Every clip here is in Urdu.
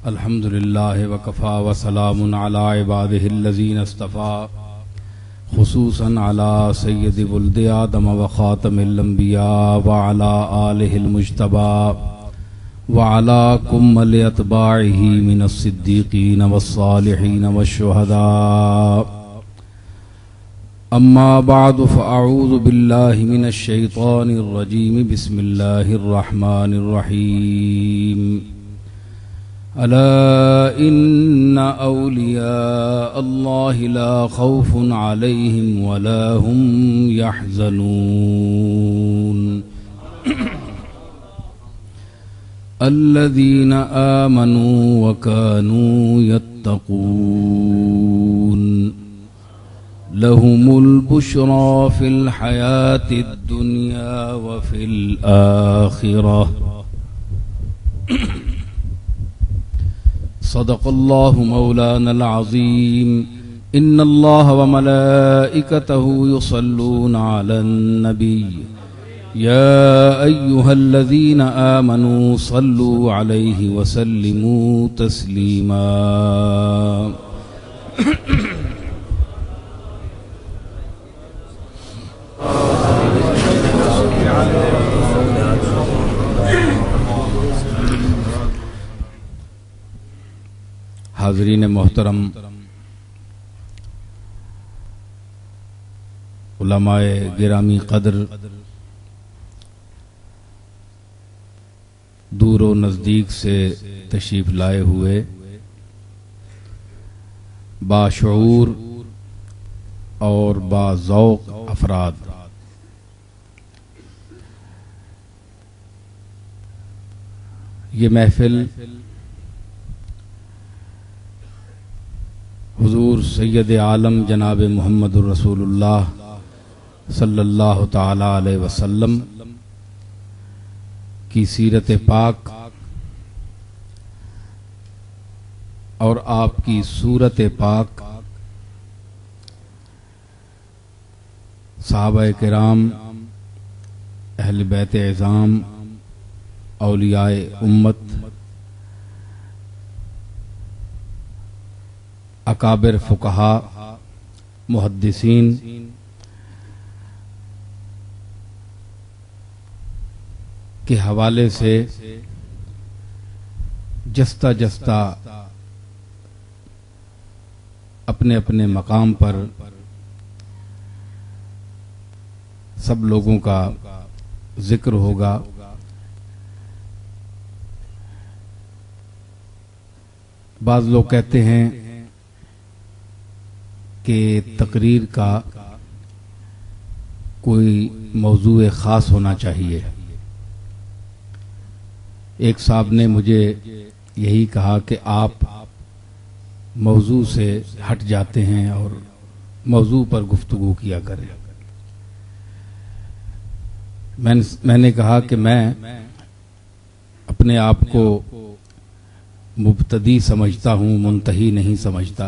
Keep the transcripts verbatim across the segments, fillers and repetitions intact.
الحمد للہ وکفا وسلام علی عبادہ الذین اصطفیٰ خصوصاً علی سید ولد آدم وخاتم الانبیاء وعلی آلہ المجتبیٰ وعلی کمل اتباعہ من الصدیقین والصالحین والشہداء اما بعد فاعوذ باللہ من الشیطان الرجیم بسم اللہ الرحمن الرحیم ألا إن أولياء الله لا خوف عليهم ولا هم يحزنون الذين آمنوا وكانوا يتقون لهم البشرى في الحياة الدنيا وفي الآخرة صدق الله مولانا العظيم إن الله وملائكته يصلون على النبي يا أيها الذين آمنوا صلوا عليه وسلموا تسليما حاضرین محترم، علماء گرامی قدر، دور و نزدیک سے تشریف لائے ہوئے باشعور اور باذوق افراد، یہ محفل حضور سید عالم جناب محمد الرسول اللہ صلی اللہ تعالی علیہ وسلم کی سیرت پاک اور آپ کی صورت پاک، صحابہ کرام، اہل بیت اعظام، اولیاء امت، اکابر فقہا، محدثین، کے حوالے سے جستہ جستہ اپنے اپنے مقام پر سب لوگوں کا ذکر ہوگا۔ بعض لوگ کہتے ہیں کہ تقریر کا کوئی موضوع خاص ہونا چاہیے۔ ایک صاحب نے مجھے یہی کہا کہ آپ موضوع سے ہٹ جاتے ہیں اور موضوع پر گفتگو کیا کریں۔ میں نے کہا کہ میں اپنے آپ کو مبتدی سمجھتا ہوں، منتہی نہیں سمجھتا۔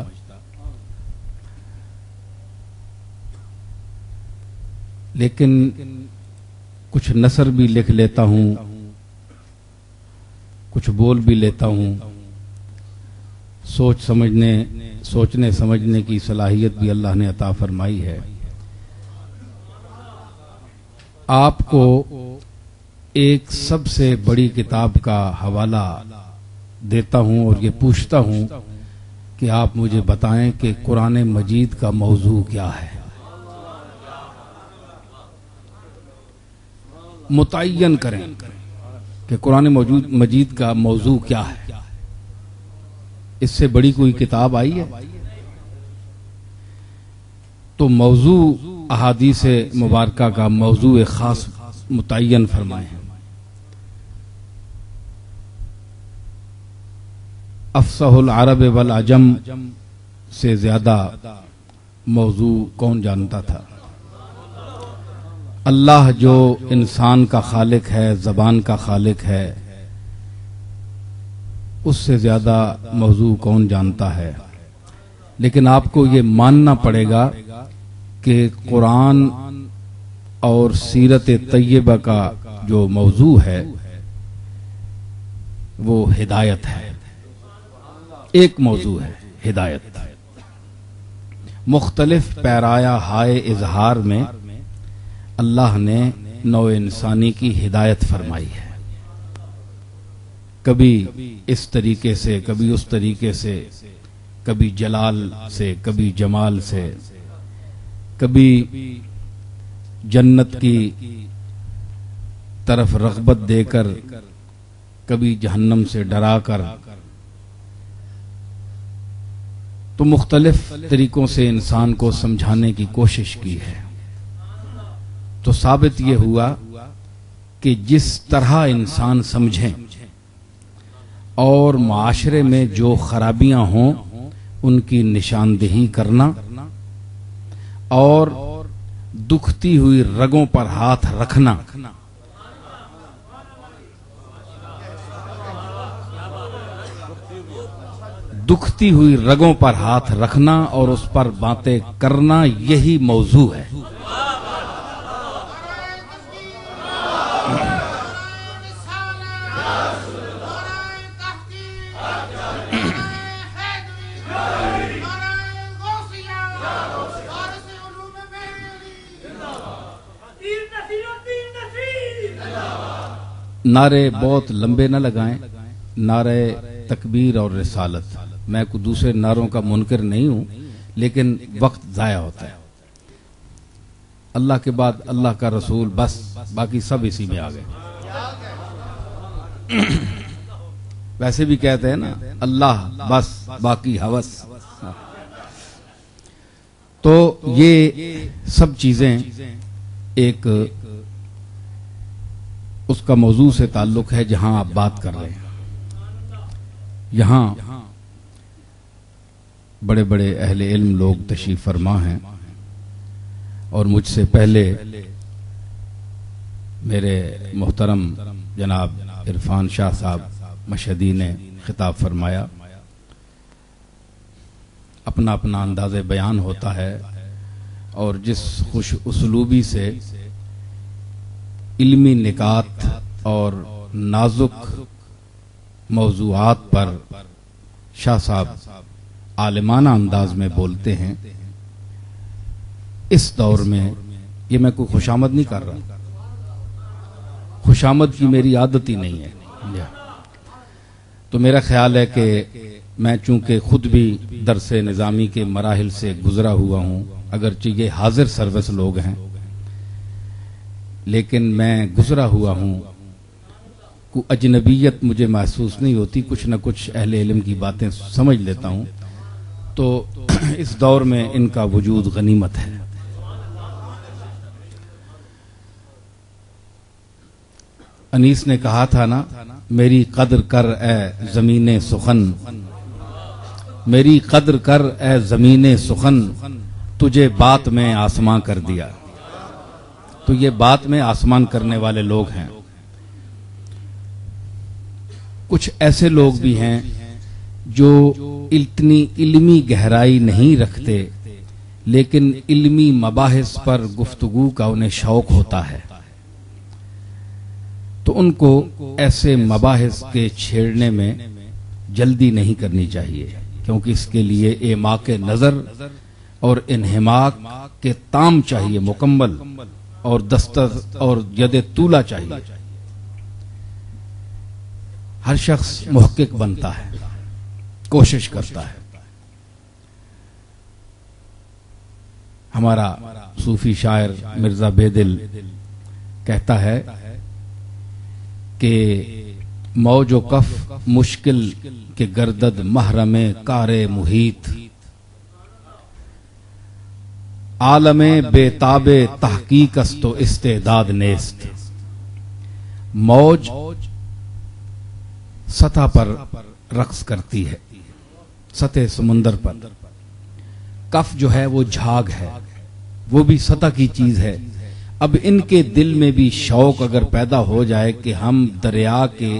لیکن کچھ نثر بھی لکھ لیتا ہوں، کچھ بول بھی لیتا ہوں، سوچ سمجھنے سوچنے سمجھنے کی صلاحیت بھی اللہ نے عطا فرمائی ہے۔ آپ کو ایک سب سے بڑی کتاب کا حوالہ دیتا ہوں اور یہ پوچھتا ہوں کہ آپ مجھے بتائیں کہ قرآن مجید کا موضوع کیا ہے، متعین کریں کہ قرآن مجید کا موضوع کیا ہے۔ اس سے بڑی کوئی کتاب آئی ہے؟ تو موضوع احادیث مبارکہ کا موضوع خاص متعین فرمائے ہیں۔ افصح العرب والعجم سے زیادہ موضوع کون جانتا تھا؟ اللہ جو انسان کا خالق ہے، زبان کا خالق ہے، اس سے زیادہ موضوع کون جانتا ہے؟ لیکن آپ کو یہ ماننا پڑے گا کہ قرآن اور سیرت طیبہ کا جو موضوع ہے وہ ہدایت ہے۔ ایک موضوع ہے ہدایت۔ مختلف پیرایا ہائے اظہار میں اللہ نے نوع انسانی کی ہدایت فرمائی ہے، کبھی اس طریقے سے، کبھی اس طریقے سے، کبھی جلال سے، کبھی جمال سے، کبھی جنت کی طرف رغبت دے کر، کبھی جہنم سے ڈرا کر۔ تو مختلف طریقوں سے انسان کو سمجھانے کی کوشش کی ہے۔ تو ثابت یہ ہوا کہ جس طرح انسان سمجھیں اور معاشرے میں جو خرابیاں ہوں ان کی نشاندہی کرنا اور دکھتی ہوئی رگوں پر ہاتھ رکھنا، دکھتی ہوئی رگوں پر ہاتھ رکھنا اور اس پر باتیں کرنا، یہی موضوع ہے۔ نعرے بہت لمبے نہ لگائیں، نعرے تکبیر اور رسالت۔ میں کوئی دوسرے نعروں کا منکر نہیں ہوں، لیکن وقت ضائع ہوتا ہے۔ اللہ کے بعد اللہ کا رسول، بس باقی سب اسی میں آ گئے۔ ویسے بھی کہتے ہیں نا، اللہ بس باقی ہوس۔ تو یہ سب چیزیں ایک اس کا موضوع سے تعلق ہے جہاں آپ بات کر رہے ہیں۔ یہاں بڑے بڑے اہل علم لوگ تشریف فرما ہیں، اور مجھ سے پہلے میرے محترم جناب عرفان شاہ صاحب مشہدی نے خطاب فرمایا۔ اپنا اپنا انداز بیان ہوتا ہے، اور جس خوش اسلوبی سے علمی نکات اور نازک موضوعات پر شاہ صاحب عالمانہ انداز میں بولتے ہیں، اس دور میں یہ میں کوئی خوشامد نہیں کر رہا، خوشامد کی میری عادت ہی نہیں ہے۔ تو میرا خیال ہے کہ میں چونکہ خود بھی درس نظامی کے مراحل سے گزرا ہوا ہوں، اگرچہ یہ حاضر سروس لوگ ہیں، لیکن میں گزرا ہوا ہوں، کوئی اجنبیت مجھے محسوس نہیں ہوتی، کچھ نہ کچھ اہل علم کی باتیں سمجھ لیتا ہوں۔ تو اس دور میں ان کا وجود غنیمت ہے۔ انیس نے کہا تھا نا، میری قدر کر اے زمین سخن، میری قدر کر اے زمین سخن، تجھے بات میں آسمان کر دیا۔ تو یہ بات میں آسمان کرنے والے لوگ ہیں۔ کچھ ایسے لوگ بھی ہیں جو اتنی علمی گہرائی نہیں رکھتے، لیکن علمی مباحث پر گفتگو کا انہیں شوق ہوتا ہے۔ تو ان کو ایسے مباحث کے چھیڑنے میں جلدی نہیں کرنی چاہیے، کیونکہ اس کے لیے اعماق نظر اور انہماک کے تام چاہیے مکمل، اور دستر اور ید طولہ چاہیے۔ ہر شخص محقق بنتا ہے، کوشش کرتا ہے۔ ہمارا صوفی شاعر مرزا بیدل کہتا ہے کہ موج و کف مشکل کے گردد محرم کار محیط، عالم بے تاب تحقیق است و استعداد نیست۔ موج سطح پر رقص کرتی ہے، سطح سمندر پر۔ کف جو ہے وہ جھاگ ہے، وہ بھی سطح کی چیز ہے۔ اب ان کے دل میں بھی شوق اگر پیدا ہو جائے کہ ہم دریا کے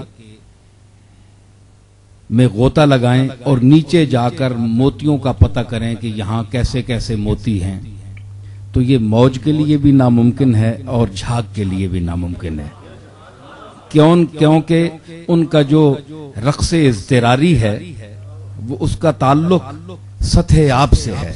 میں غوطہ لگائیں اور نیچے جا کر موتیوں کا پتہ کریں کہ یہاں کیسے کیسے موتی ہیں، تو یہ موج کے لیے بھی ناممکن ہے اور جھاگ کے لیے بھی ناممکن ہے۔ کیوں؟ کیونکہ ان کا جو رقص اضطراری ہے وہ اس کا تعلق سطح آب سے ہے.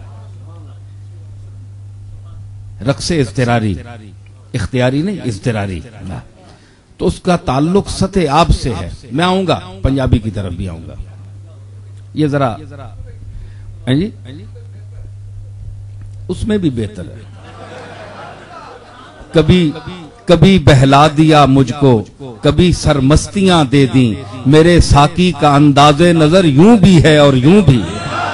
رقص اضطراری، اختیاری نہیں، اضطراری. تو اس کا تعلق سطح آب سے ہے. میں آؤں گا پنجابی کی طرف بھی آؤں گا. یہ ذرا جی اس میں بھی بہتر ہے. کبھی کبھی بہلا دیا مجھ کو، کبھی سرمستیاں دے دیں، میرے ساقی کا انداز نظر یوں بھی ہے اور یوں بھی.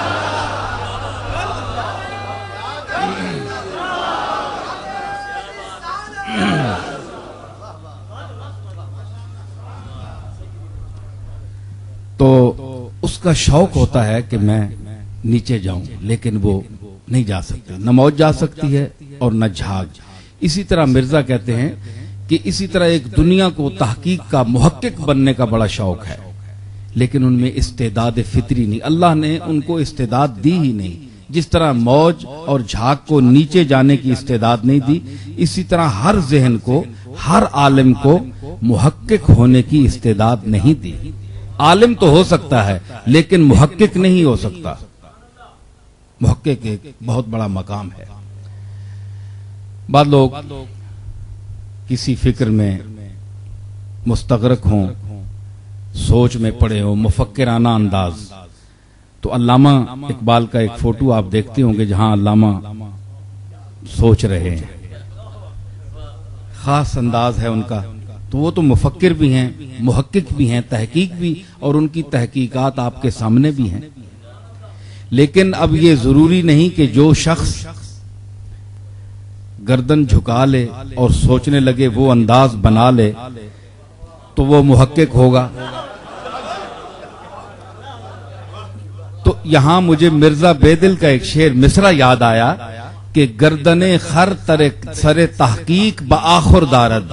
تو اس کا شوق ہوتا ہے کہ میں نیچے جاؤں، لیکن وہ نہیں جا سکتی. نہ موج جا سکتی ہے اور نہ جھاگ. اسی طرح مرزا کہتے ہیں کہ اسی طرح ایک دنیا کو تحقیق کا محقق بننے کا بڑا شوق ہے، لیکن ان میں استعداد فطری نہیں. اللہ نے ان کو استعداد دی ہی نہیں. جس طرح موج اور جھاگ کو نیچے جانے کی استعداد نہیں دی، اسی طرح ہر ذہن کو، ہر عالم کو محقق ہونے کی استعداد نہیں دی. عالم تو ہو سکتا ہے لیکن محقق نہیں ہو سکتا. محقق ایک بہت بڑا مقام ہے. بعض لوگ کسی فکر میں مستغرق ہوں، سوچ میں پڑے ہوں، مفکرانہ انداز. تو علامہ اقبال کا ایک فوٹو آپ دیکھتے ہوں گے جہاں علامہ سوچ رہے ہیں. خاص انداز ہے ان کا. تو وہ تو مفکر بھی ہیں، محقق بھی ہیں، تحقیق بھی، اور ان کی تحقیقات آپ کے سامنے بھی ہیں. لیکن اب یہ ضروری نہیں کہ جو شخص گردن جھکا لے اور سوچنے لگے وہ انداز بنا لے تو وہ محقق ہوگا. تو یہاں مجھے مرزا بیدل کا ایک شعر مصرع یاد آیا کہ گردن خر سر تحقیق بآخر دارد.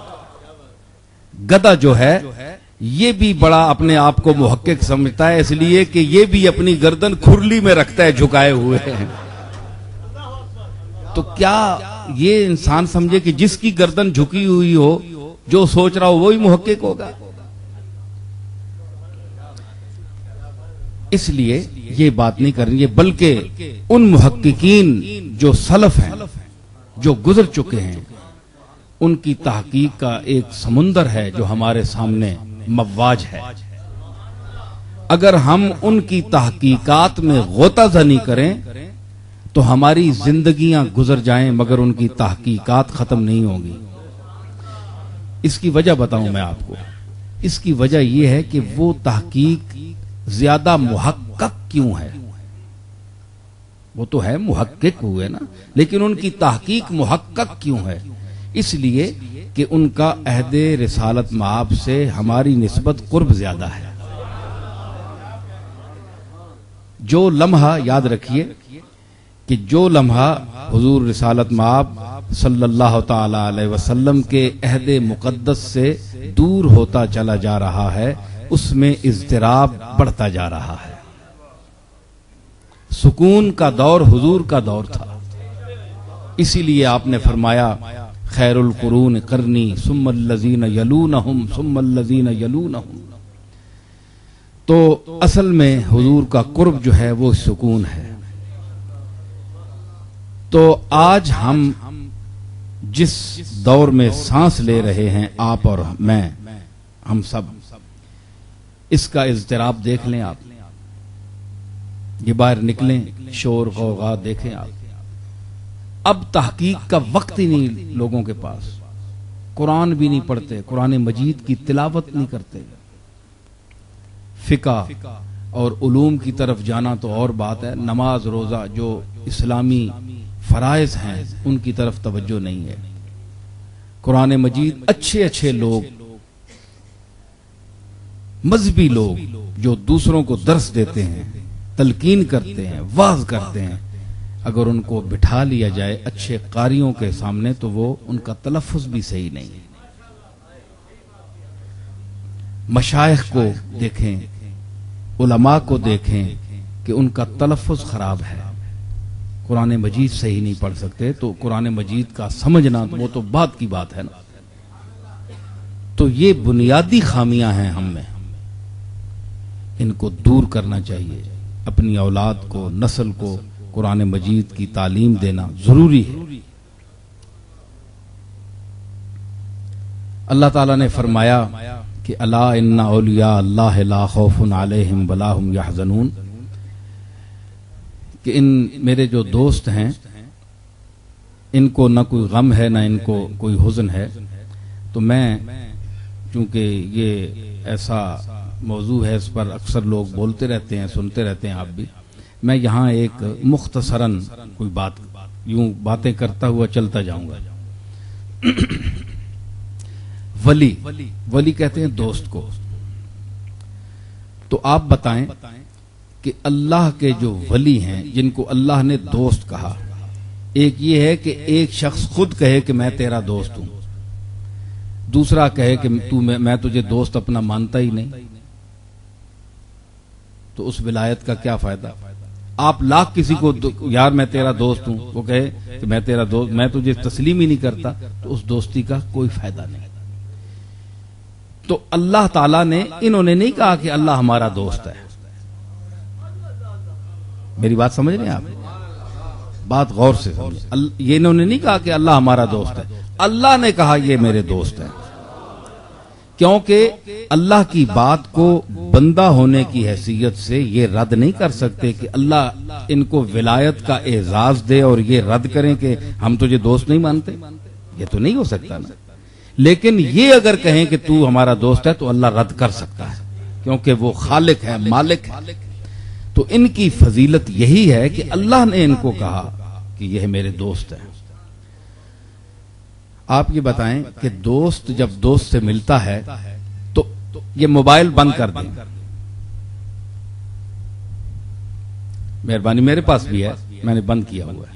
گدھا جو ہے یہ بھی بڑا اپنے آپ کو محقق سمجھتا ہے، اس لیے کہ یہ بھی اپنی گردن کھرلی میں رکھتا ہے جھکائے ہوئے. تو کیا یہ انسان سمجھے کہ جس کی گردن جھکی ہوئی ہو، جو سوچ رہا ہو وہی محقق ہوگا؟ اس لیے یہ بات نہیں کرنی ہے، بلکہ ان محققین جو سلف ہیں، جو گزر چکے ہیں، ان کی تحقیق کا ایک سمندر ہے جو ہمارے سامنے مواج ہے. اگر ہم ان کی تحقیقات میں غوطہ زنی کریں تو ہماری زندگیاں گزر جائیں مگر ان کی تحقیقات ختم نہیں ہوں گی. اس کی وجہ بتاؤں میں آپ کو. اس کی وجہ یہ ہے کہ وہ تحقیق زیادہ محقق کیوں ہے. وہ تو ہے محقق ہوئے نا، لیکن ان کی تحقیق محقق کیوں ہے؟ اس لیے کہ ان کا عہد رسالت مآب سے ہماری نسبت قرب زیادہ ہے. جو لمحہ یاد رکھیے کہ جو لمحہ حضور رسالت مآب صلی اللہ تعالی علیہ وسلم کے عہد مقدس سے دور ہوتا چلا جا رہا ہے، اس میں اضطراب بڑھتا جا رہا ہے. سکون کا دور حضور کا دور تھا، اسی لیے آپ نے فرمایا خیر القرون قرنی ثم الذین یلونہم ثم الذین یلونہم. تو اصل میں حضور کا قرب جو ہے وہ سکون ہے. تو آج ہم جس دور میں سانس لے رہے ہیں، آپ اور میں، ہم سب، اس کا اضطراب دیکھ لیں. آپ یہ باہر نکلیں، شور غوغا دیکھیں. آپ اب تحقیق کا وقت ہی نہیں لوگوں کے پاس. قرآن بھی نہیں پڑھتے، قرآن مجید کی تلاوت نہیں کرتے. فقہ اور علوم کی طرف جانا تو اور بات ہے، نماز روزہ جو اسلامی فرائض ہیں ان کی طرف توجہ نہیں ہے. قرآن مجید اچھے اچھے لوگ، مذہبی لوگ جو دوسروں کو درس دیتے ہیں، تلقین کرتے ہیں، واعظ کرتے ہیں، اگر ان کو بٹھا لیا جائے اچھے قاریوں کے سامنے تو وہ ان کا تلفظ بھی صحیح نہیں ہے. مشائخ کو دیکھیں، علماء کو دیکھیں کہ ان کا تلفظ خراب ہے. قرآن مجید صحیح نہیں پڑھ سکتے تو قرآن مجید کا سمجھنا وہ تو بات کی بات ہے نا. تو یہ بنیادی خامیاں ہیں ہم میں. ان کو دور کرنا چاہیے. اپنی اولاد کو، نسل کو قرآن مجید کی تعلیم دینا ضروری ہے. اللہ تعالیٰ نے فرمایا کہ الا ان اولیاء اللہ لا خوف علیہم ولا هم یحزنون، کہ ان میرے جو دوست ہیں ان کو نہ کوئی غم ہے نہ ان کو کوئی حزن ہے. تو میں چونکہ یہ ایسا موضوع ہے، اس پر اکثر لوگ بولتے رہتے ہیں، سنتے رہتے ہیں، آپ بھی، میں یہاں ایک مختصراً کوئی بات یوں باتیں کرتا ہوا چلتا جاؤں گا. ولی ولی کہتے ہیں دوست کو. تو آپ بتائیں کہ اللہ کے جو ولی ہیں جن کو اللہ نے دوست کہا، ایک یہ ہے کہ ایک شخص خود کہے کہ میں تیرا دوست ہوں، دوسرا کہے کہ تو میں تجھے دوست اپنا مانتا ہی نہیں، تو اس ولایت کا کیا فائدہ؟ آپ لاکھ کسی کو یار میں تیرا دوست ہوں، وہ کہے کہ میں تیرا دوست، میں تجھے تسلیم ہی نہیں کرتا، تو اس دوستی کا کوئی فائدہ نہیں. تو اللہ تعالیٰ نے، انہوں نے نہیں کہا کہ اللہ ہمارا دوست ہے. میری بات سمجھ رہے ہیں آپ؟ بات غور سے سمجھیں. یہ انہوں نے نہیں کہا کہ اللہ ہمارا دوست ہے، اللہ نے کہا یہ میرے دوست ہیں. کیونکہ اللہ کی بات کو بندہ ہونے کی حیثیت سے یہ رد نہیں کر سکتے کہ اللہ ان کو ولایت کا اعزاز دے اور یہ رد کریں کہ ہم تجھے دوست نہیں مانتے. یہ تو نہیں ہو سکتا نا. لیکن یہ اگر کہیں کہ تو ہمارا دوست ہے تو اللہ رد کر سکتا ہے، کیونکہ وہ خالق ہے، مالک ہے. تو ان کی فضیلت یہی ہے کہ اللہ نے ان کو کہا کہ یہ میرے دوست ہیں. آپ یہ بتائیں کہ دوست جب دوست سے ملتا ہے تو یہ موبائل بند کر دیں. مہربانی، میرے پاس بھی ہے، میں نے بند کیا ہوا ہے.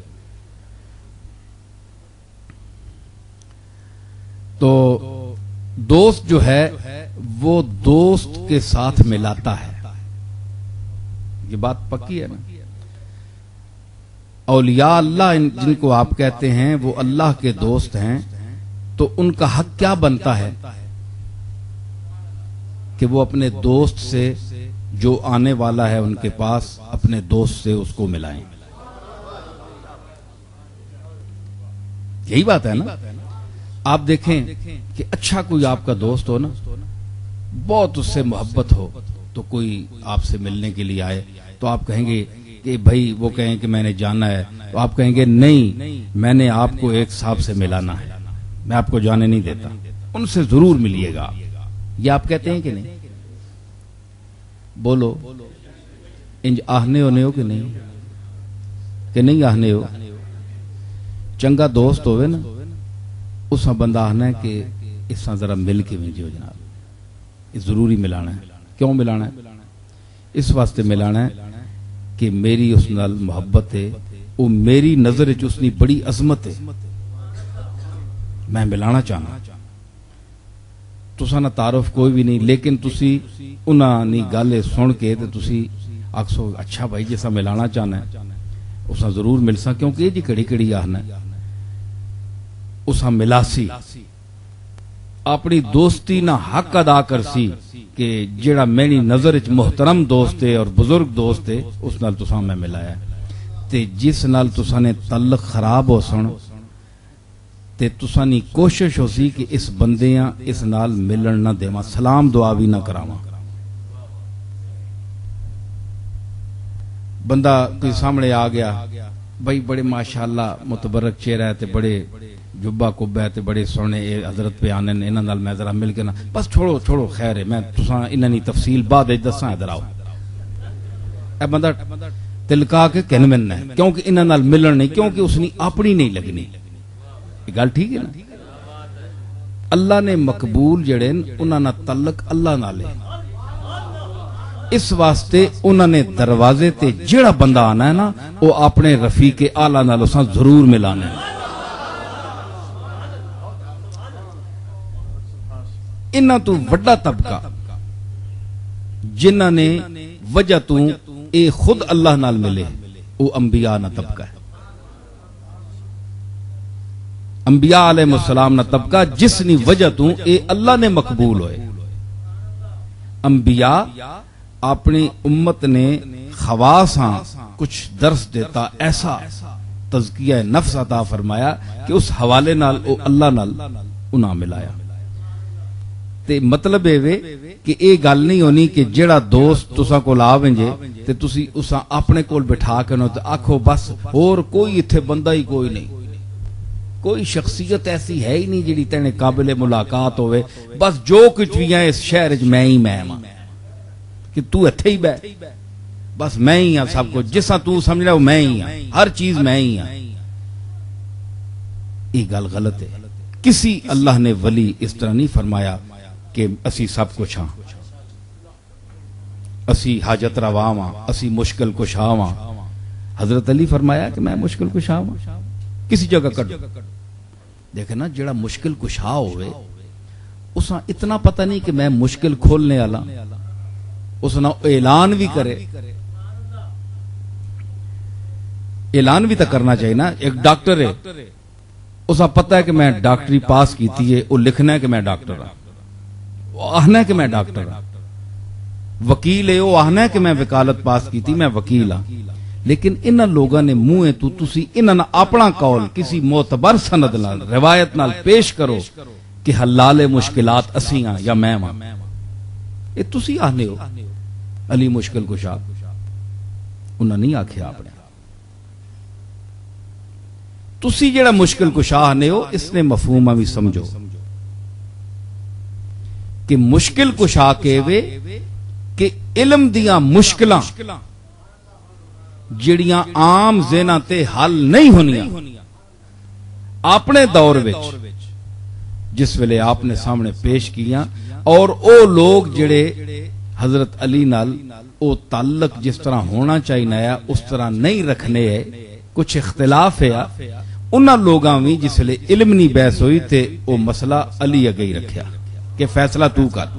تو دوست جو ہے وہ دوست کے ساتھ ملاتا ہے. یہ بات پکی ہے نا. اولیاء اللہ جن کو آپ کہتے ہیں وہ اللہ کے دوست ہیں، تو ان کا حق کیا بنتا ہے کہ وہ اپنے دوست سے جو آنے والا ہے ان کے پاس اپنے دوست سے اس کو ملائیں. یہی بات ہے نا. آپ دیکھیں کہ اچھا کوئی آپ کا دوست ہو نا، بہت اس سے محبت ہو، تو کوئی آپ سے ملنے کے لیے آئے تو آپ کہیں گے کہ بھائی، وہ کہیں کہ میں نے جانا ہے، تو آپ کہیں گے نہیں، میں نے آپ کو ایک صاحب سے ملانا ہے، میں آپ کو جانے نہیں دیتا، ان سے ضرور ملیے گا. یہ آپ کہتے ہیں کہ نہیں؟ بولو، انج آہنے ہونے ہو کہ نہیں؟ کہ نہیں آہنے ہو؟ چنگا دوست ہوئے نا، اس میں بندہ آنا ہے کہ اس سے ذرا مل کے مل جاؤ جناب. یہ ضروری ملانا ہے. کیوں ملانا ہے؟ اس واسطے ملانا ہے کہ میری اس نال محبت ہے، وہ میری نظر چ بڑی عظمت ہے، میں ملانا چاہنا. تساں نہ تعارف کوئی بھی نہیں، لیکن تسی انہاں نی گل سن کے تے تسی آکھو اچھا بھائی جیسا ملانا چاہنا ہے اساں ضرور مل سا، کیونکہ یہ جی کڑی کڑی آہنا ہے اساں ملاسی، اپنی دوستی نہ حق ادا کرسی کہ جیڑا میری نظر وچ محترم دوست ہے اور بزرگ دوست ہے اس نال تساں میں ملایا تے جس نال تساں نے تعلق خراب ہو سن تے تساں نی کوشش ہو سی کہ اس بندیاں اس نال ملن نہ دیواں، سلام دعا بھی نہ کراواں. بندہ کوئی سامنے آ گیا، بھائی بڑے ماشاءاللہ متبرک چہرہ ہے تے بڑے جبہ کبہ ہے تے بڑے سونے حضرت پہ آنے انہاں نال میں ذرا مل کے نہ، بس چھوڑو چھوڑو خیر ہے، میں تساں انہاں دی تفصیل بعد وچ دساں، ادھر آؤ. اے بندہ تلکا کے کہن ملنا ہے کیونکہ انہاں نال ملن نہیں، کیونکہ اس نے اپنی نہیں لگنی. یہ گل ٹھیک ہے نا. اللہ نے مقبول جڑے انہاں نال تعلق اللہ نال ہے، اس واسطے انہاں نے دروازے تے جڑا بندہ آنا ہے نا وہ اپنے رفیق اعلی نال اساں ضرور ملانا ہے. انہاں تو وڈا طبقہ جنہاں نے وجہ تو اے خود اللہ نال ملے وہ انبیاء نہ طبقہ ہے. انبیاء علیہ السلام نہ طبقہ جس نی وجہ تو اے اللہ نے مقبول ہوئے. انبیاء اپنی امت نے خواص ہاں کچھ درس دیتا ایسا تزکیہ نفس عطا فرمایا کہ اس حوالے نال او اللہ نال انہاں ملایا. تے مطلب اے وے کہ اے گل نہیں ہونی کہ جیڑا دوست تساں کول آویں جے تے تسی اساں اپنے کول بٹھا کے نو تے آکھو بس اور کوئی ایتھے بندہ ہی کوئی نہیں, کوئی شخصیت ایسی ہے ہی نہیں جیڑی تینے قابل ملاقات ہوئے, بس جو کچھ بھی ہے اس شہر وچ میں ہی میں ہاں کہ تو ایتھے ہی بہ, بس میں ہی ہاں سب کچھ, جساں تو سمجھ رہا ہو میں ہی ہاں, ہر چیز میں ہی ہاں. یہ گل غلط ہے. کسی اللہ نے ولی اس طرح نہیں فرمایا کہ اسی سب کچھ ہاں, اسی حاجت روا ہاں, اسی مشکل کشا ہاں. حضرت علی فرمایا کہ میں مشکل کشا ہاں, کسی جگہ کٹ دیکھے نا جڑا مشکل کشا ہوئے اساں اتنا پتہ نہیں کہ میں مشکل کھولنے والا, اس نے اعلان بھی کرے, اعلان بھی تو کرنا چاہیے نا. ایک ڈاکٹر ہے اسا پتہ ہے کہ میں ڈاکٹری پاس کیتی ہے, وہ لکھنا ہے کہ میں ڈاکٹر ہاں, وہ آہنا ہے کہ میں ڈاکٹر ہاں. وکیل ہے وہ آہنا ہے کہ میں وکالت پاس کیتی میں وکیل ہاں. لیکن انہاں لوگاں نے منہ تو تسی انہاں اپنا قول کسی معتبر سند نال روایت نال پیش کرو کہ حلال مشکلات اسی ہاں یا میں ہاں. یہ تسی آہنے ہو علی مشکل کشا, انہاں نہیں آکھیا آپ نے. تسی جڑا مشکل کشا آہنے ہو اس نے مفہوم بھی سمجھو کہ مشکل کشا کے وے کہ علم دیاں مشکلاں جڑیاں عام ذہناں تے حل نہیں ہونیاں اپنے دور وچ جس ویلے آپ نے سامنے پیش کیاں, اور او لوگ جڑے حضرت علی نال او تعلق جس طرح ہونا چاہیے اس طرح نہیں رکھنے ہے, کچھ اختلاف ہے, انہاں لوگاں بھی جس ویلے علم نہیں بحث ہوئی تے او مسئلہ علی اگے ہی رکھیا کہ فیصلہ تو کر.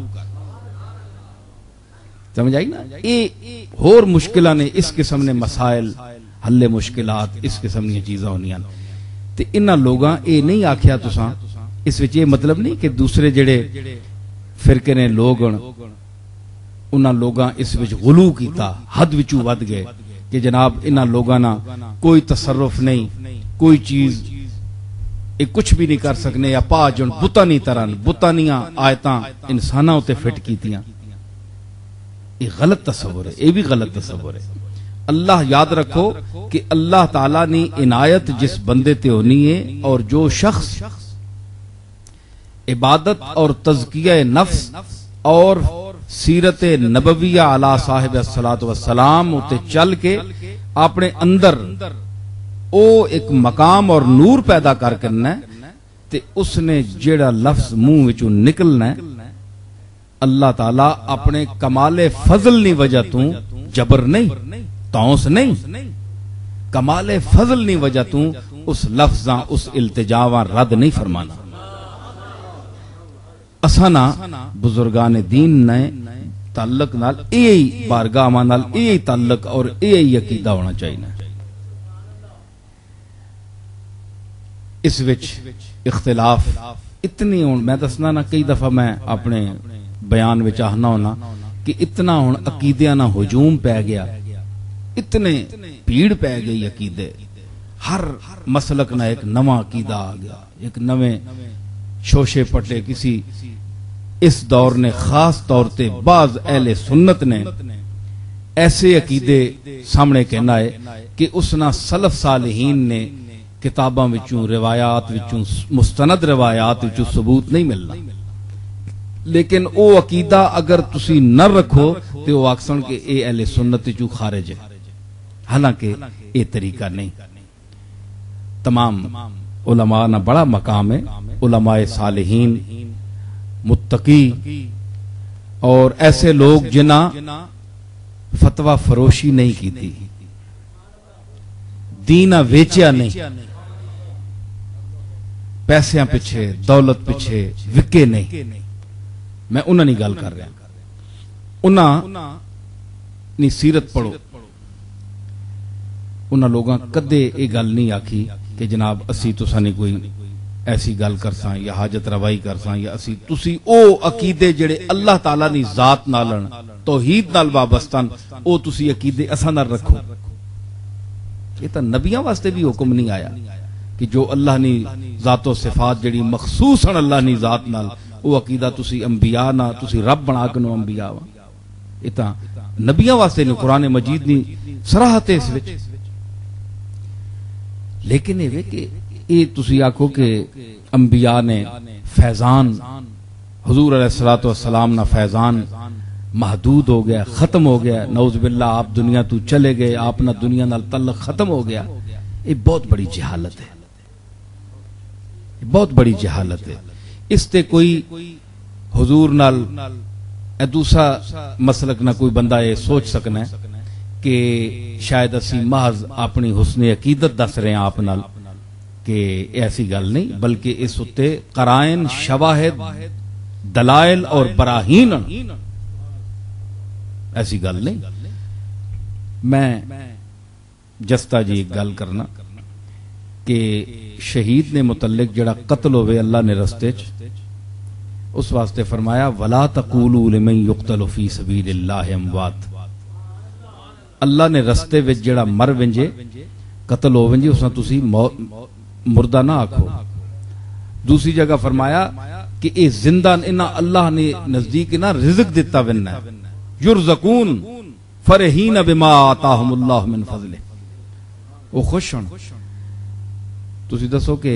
سمجھ آئی نا. اے اور مشکلہ نے اس قسم نے مسائل حل مشکلات اس قسم نے چیزاں ہونیاں تے انہاں لوگاں اے نہیں آکھیا تساں, اس وچ یہ مطلب نہیں کہ دوسرے جڑے فرقے نے لوگ انہاں لوگاں اس وچ غلو کیتا, حد وچوں ود گئے کہ جناب انہاں لوگاں نا کوئی تصرف نہیں, کوئی چیز یہ کچھ بھی نہیں کر سکنے, یا پا جن بتا نہیں ترن بتانیاں آیتاں انساناں ہوتے فٹ کیتیاں. یہ غلط تصور ہے, یہ بھی غلط تصور ہے. اللہ یاد رکھو کہ اللہ تعالیٰ نے عنایت جس بندے تے ہونی ہے, اور جو شخص عبادت اور تزکیہ نفس اور سیرت نبویہ علی صاحب الصلاۃ والسلام تے چل کے اپنے اندر او ایک مقام اور نور پیدا کر کرنا ہے تے اس نے جیڑا لفظ منہ وچوں نکلنا ہے اللہ تعالیٰ اپنے کمال فضل نی وجہ تو جبر نہیں تونس نہیں, کمال فضل نی وجہ تو اس لفظاں اس التجاواں رد نہیں فرمانا. اسانا بزرگان دین نے تعلق نال اے بارگاہ نال اے تعلق اور اے عقیدہ ہونا چاہیے. اس وچ اختلاف اتنی ہون, میں دسنا نا کئی دفعہ میں اپنے بیان وچ آہنا ہونا کہ اتنا ہون عقیدیاں نا ہجوم پہ گیا, اتنے بھیڑ پہ گئی عقیدے, ہر مسلک نہ ایک نواں عقیدہ آ گیا, ایک نویں شوشے پٹے. کسی اس دور نے خاص طور تے بعض اہل سنت نے ایسے عقیدے سامنے کہنا ہے کہ اس نا سلف صالحین نے کتاباں وچوں روایات وچوں مستند روایات وچوں ثبوت نہیں ملنا, لیکن او عقیدہ اگر تسی نہ رکھو تے او آکسن کہ اے اہل سنت وچوں خارج ہے, حالانکہ اے طریقہ نہیں. تمام علماء نا بڑا مقام ہے, علماء صالحین متقی اور ایسے لوگ جنہاں فتوہ فروشی نہیں کی تھی, دینہ ویچیا نہیں, پیسیاں پیچھے دولت پیچھے وکے نہیں. میں انہاں نہیں گل کر رہا, انہاں نی سیرت پڑھو, انہاں لوگاں کدے یہ گل نہیں آکھی کہ جناب اسی تساں نے کوئی ایسی گل کرساں یا حاجت روائی کرساں یا اسی تسی او عقیدے جڑے اللہ تعالیٰ نی ذات نالن توحید نال وابستہ او تسی عقیدے اساں نال رکھو. یہ تا نبیاں واسطے بھی حکم نہیں آیا کہ جو اللہ نی ذات و صفات جڑی مخصوصاً اللہ نی ذات نال او عقیدہ تسی انبیاء نہ تسی رب بنا کے نو انبیاء وا. یہ تا نبیاں واسطے نہیں، قرآن مجید نی صراحت اس وچ. لیکن یہ کہ یہ تسی آکھو کہ انبیاء نے فیضان حضور علیہ الصلوۃ والسلام نا فیضان محدود ہو گیا، ختم ہو گیا، نعوذ باللہ آپ دنیا تو چلے گئے، آپ نا دنیا نال تعلق ختم ہو گیا. یہ بہت بڑی جہالت ہے، بہت بڑی جہالت ہے. اس تے کوئی حضور نال اے دوسرا مسلک نہ کوئی بندہ یہ سوچ سکنا ہے کہ شاید اسی محض اپنی حسن عقیدت دس رہے ہیں آپ نال، کہ ایسی گل نہیں، بلکہ اس اتے قرائن، شواہد، دلائل اور براہین، ایسی گل نہیں. میں جستا جی ایک گل کرنا کہ شہید نے متعلق جڑا قتل ہوئے اللہ نے رستے چ، اس واسطے فرمایا وَلَا تَقُولُوا لِمَنْ يُقْتَلُ فِي سَبِيلِ اللَّهِ اموات. اللہ نے رستے وچ جڑا مر ونجے، قتل ہو ونجے، اس نے تسی مردہ نہ آکھو. دوسری جگہ فرمایا کہ اے زندہ انہاں اللہ نے نزدیک نہ رزق دیتا وننا ہے، یرزقون فرحین بما آتاہم اللہ من فضلہ، وہ خوش ہوں. تسی دسو کہ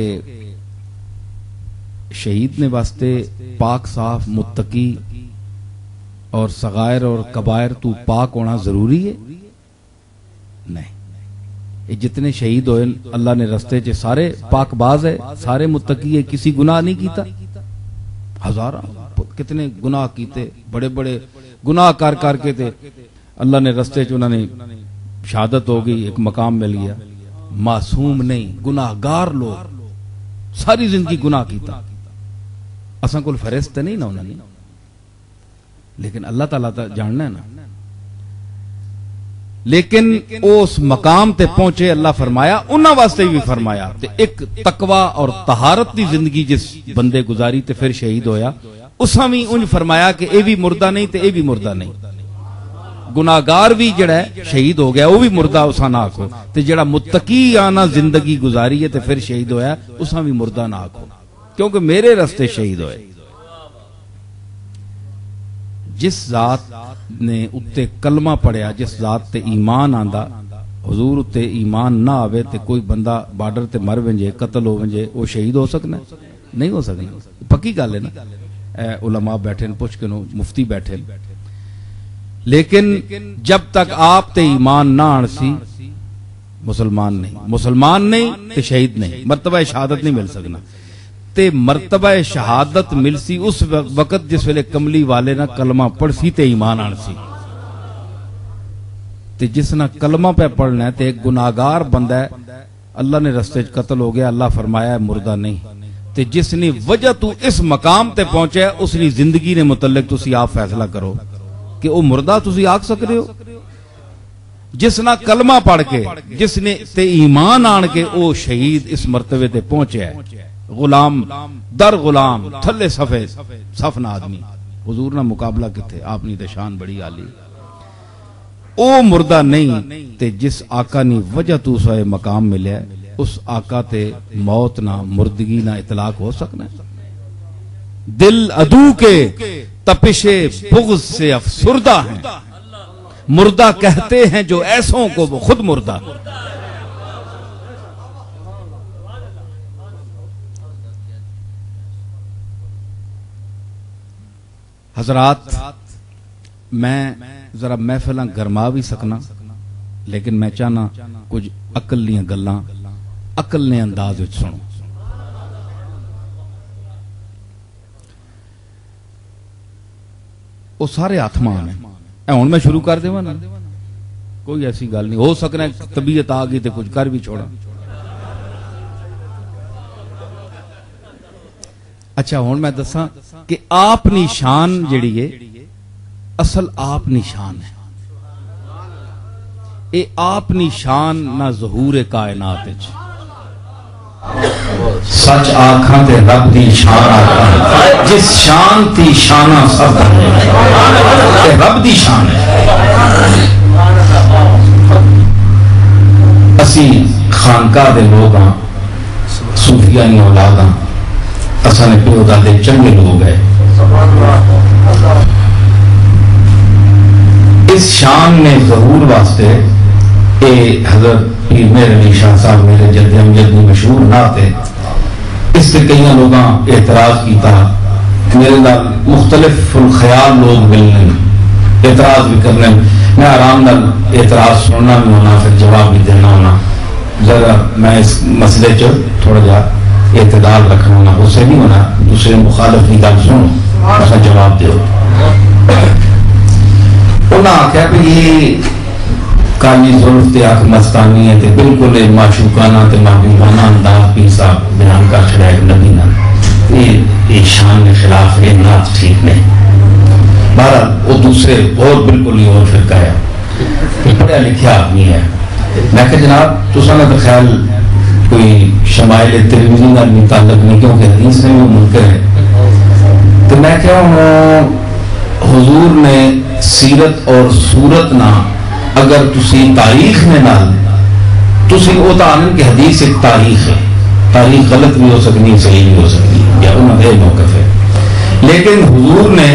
شہید نے واسطے پاک صاف متقی اور صغائر اور کبائر تو پاک ہونا ضروری ہے؟ نہیں. یہ جتنے شہید ہوئے اللہ نے رستے چے سارے پاک باز ہے، سارے متقی ہے، کسی گناہ نہیں کیتا. ہزارہ کتنے گناہ کیتے، بڑے بڑے گناہ کر کر کے تھے، اللہ نے رستے چ انہوں نے شہادت ہو گئی، ایک مقام مل گیا. معصوم نہیں، گناہ گار لوگ، ساری زندگی گناہ کیتا. اساں کول فرشتے نہیں نا انہوں نے، لیکن اللہ تعالیٰ جاننا ہے نا. لیکن اس مقام تے پہنچے، اللہ فرمایا انہاں واسطے بھی فرمایا تے ایک تقوی اور طہارت دی زندگی جس بندے گزاری تے پھر شہید ہویا، اساں بھی انج فرمایا کہ اے بھی مردہ نہیں تے اے بھی مردہ نہیں. گناہگار بھی جڑا ہے شہید ہو گیا وہ بھی مردہ اساں نہ آکھو، تے جڑا متقی آنا زندگی گزاری ہے تے پھر شہید ہویا اساں بھی مردہ نہ آکھو، کیونکہ میرے رستے شہید ہوئے. جس ذات نے اتے کلمہ پڑھیا، جس ذات تے ایمان آندا، حضور اتے ایمان نہ آوے تے کوئی بندہ بارڈر تے مر ونجے، قتل ہو ونجے، وہ شہید ہو سکنا نہیں ہو سکنا. پکی گل ہے نا. اے علماء بیٹھے پوچھ کے نو، مفتی بیٹھے. لیکن جب تک آپ تے ایمان نہ آن سی مسلمان نہیں، مسلمان نہیں تے شہید نہیں، مرتبہ شہادت نہیں مل سکنا. تے مرتبہ شہادت مل سی اس وقت جس ویلے کملی والے نہ کلمہ پڑھ سی تے ایمان آن سی. تے جس نہ کلمہ پہ پڑھنا ہے تے ایک گناہگار بندہ ہے، اللہ نے رستے قتل ہو گیا، اللہ فرمایا ہے مردہ نہیں. تے جس نے وجہ تو اس مقام تے پہنچا ہے اس نے زندگی نے متعلق تسی آپ فیصلہ کرو کہ وہ مردہ تسی آکھ سکتے ہو. جس نہ کلمہ پڑھ کے، جس نے تے ایمان آن کے او شہید اس مرتبے تے پہنچے ہے، غلام در غلام تھلے صفے صفنا آدمی، حضور نہ مقابلہ کتے، آپ نی تے شان بڑی عالی. او مردہ نہیں تے جس آقا نی وجہ تو سوئے مقام ملے اس آقا تے موت نہ مردگی نہ اطلاق ہو سکنا. دل عدو کے تپش بغض سے افسردہ ہیں، مردہ کہتے ہیں جو ایسوں کو وہ خود مردہ. حضرات، میں ذرا محفلاں گرما بھی سکنا، لیکن میں چاہنا کچھ عقل لیاں گلاں عقل نے انداز وچ سنو. وہ سارے آتمان ہیں. اے ہن میں شروع کر دیواں نا، کوئی ایسی گل نہیں. ہو سکنا طبیعت آ گئی تے کچھ کر بھی چھوڑا. اچھا ہن میں دساں کہ آپ نی شان جڑی ہے اصل آپ نی شان ہے. اے آپ نی شان نہ ظہور کائنات وچ، سچ آکھاں تے رب دی شان آکھاں جس شان تی شانہ سب ہے رب دی شان ہے اسی خانقاہ دے لوگ ہاں صوفیاء کی اولاد ہاں اساں نے پیو دادے چنگے لوگ ہیں اس شان نے ظہور واسطے اے حضرت پیر مہر علی شاہ صاحب میرے جد امجد میں مشہور نہ تھے اس سے کئی لوگاں اعتراض کیتا میرے نال مختلف الخیال لوگ ملنے اعتراض بھی کرنے میں آرام نال اعتراض سننا بھی ہونا پھر جواب بھی دینا ہونا ذرا میں اس مسئلے چ تھوڑا جا اعتدال رکھنا ہونا اسے نہیں ہونا دوسرے مخالف کی گل سنو اسا جواب دیو انہاں آخیا کہ یہ کالی زلف تے آنکھ مستانی ہے تے بالکل معشوقانہ تے محبوبانہ انداز پیر صاحب بیان کر چھڑا ایک نبی نہ یہ شان کے خلاف ہے نات ٹھیک نہیں بہرحال وہ دوسرے اور بالکل ہی اور فرقہ ہے پڑھا لکھا آدمی ہے میں کہ جناب تساں نے تو خیال کوئی شمائل ترمذی نال بھی تعلق نہیں کیونکہ حدیث میں وہ منکر ہے تو میں کہہ ہوں حضور نے سیرت اور صورت نہ اگر تسی تاریخ میں نال تسی وہ تعلیم کہ حدیث ایک تاریخ ہے تاریخ غلط بھی ہو سکنی صحیح بھی ہو سکنی یا انہوں نے موقف ہے لیکن حضور نے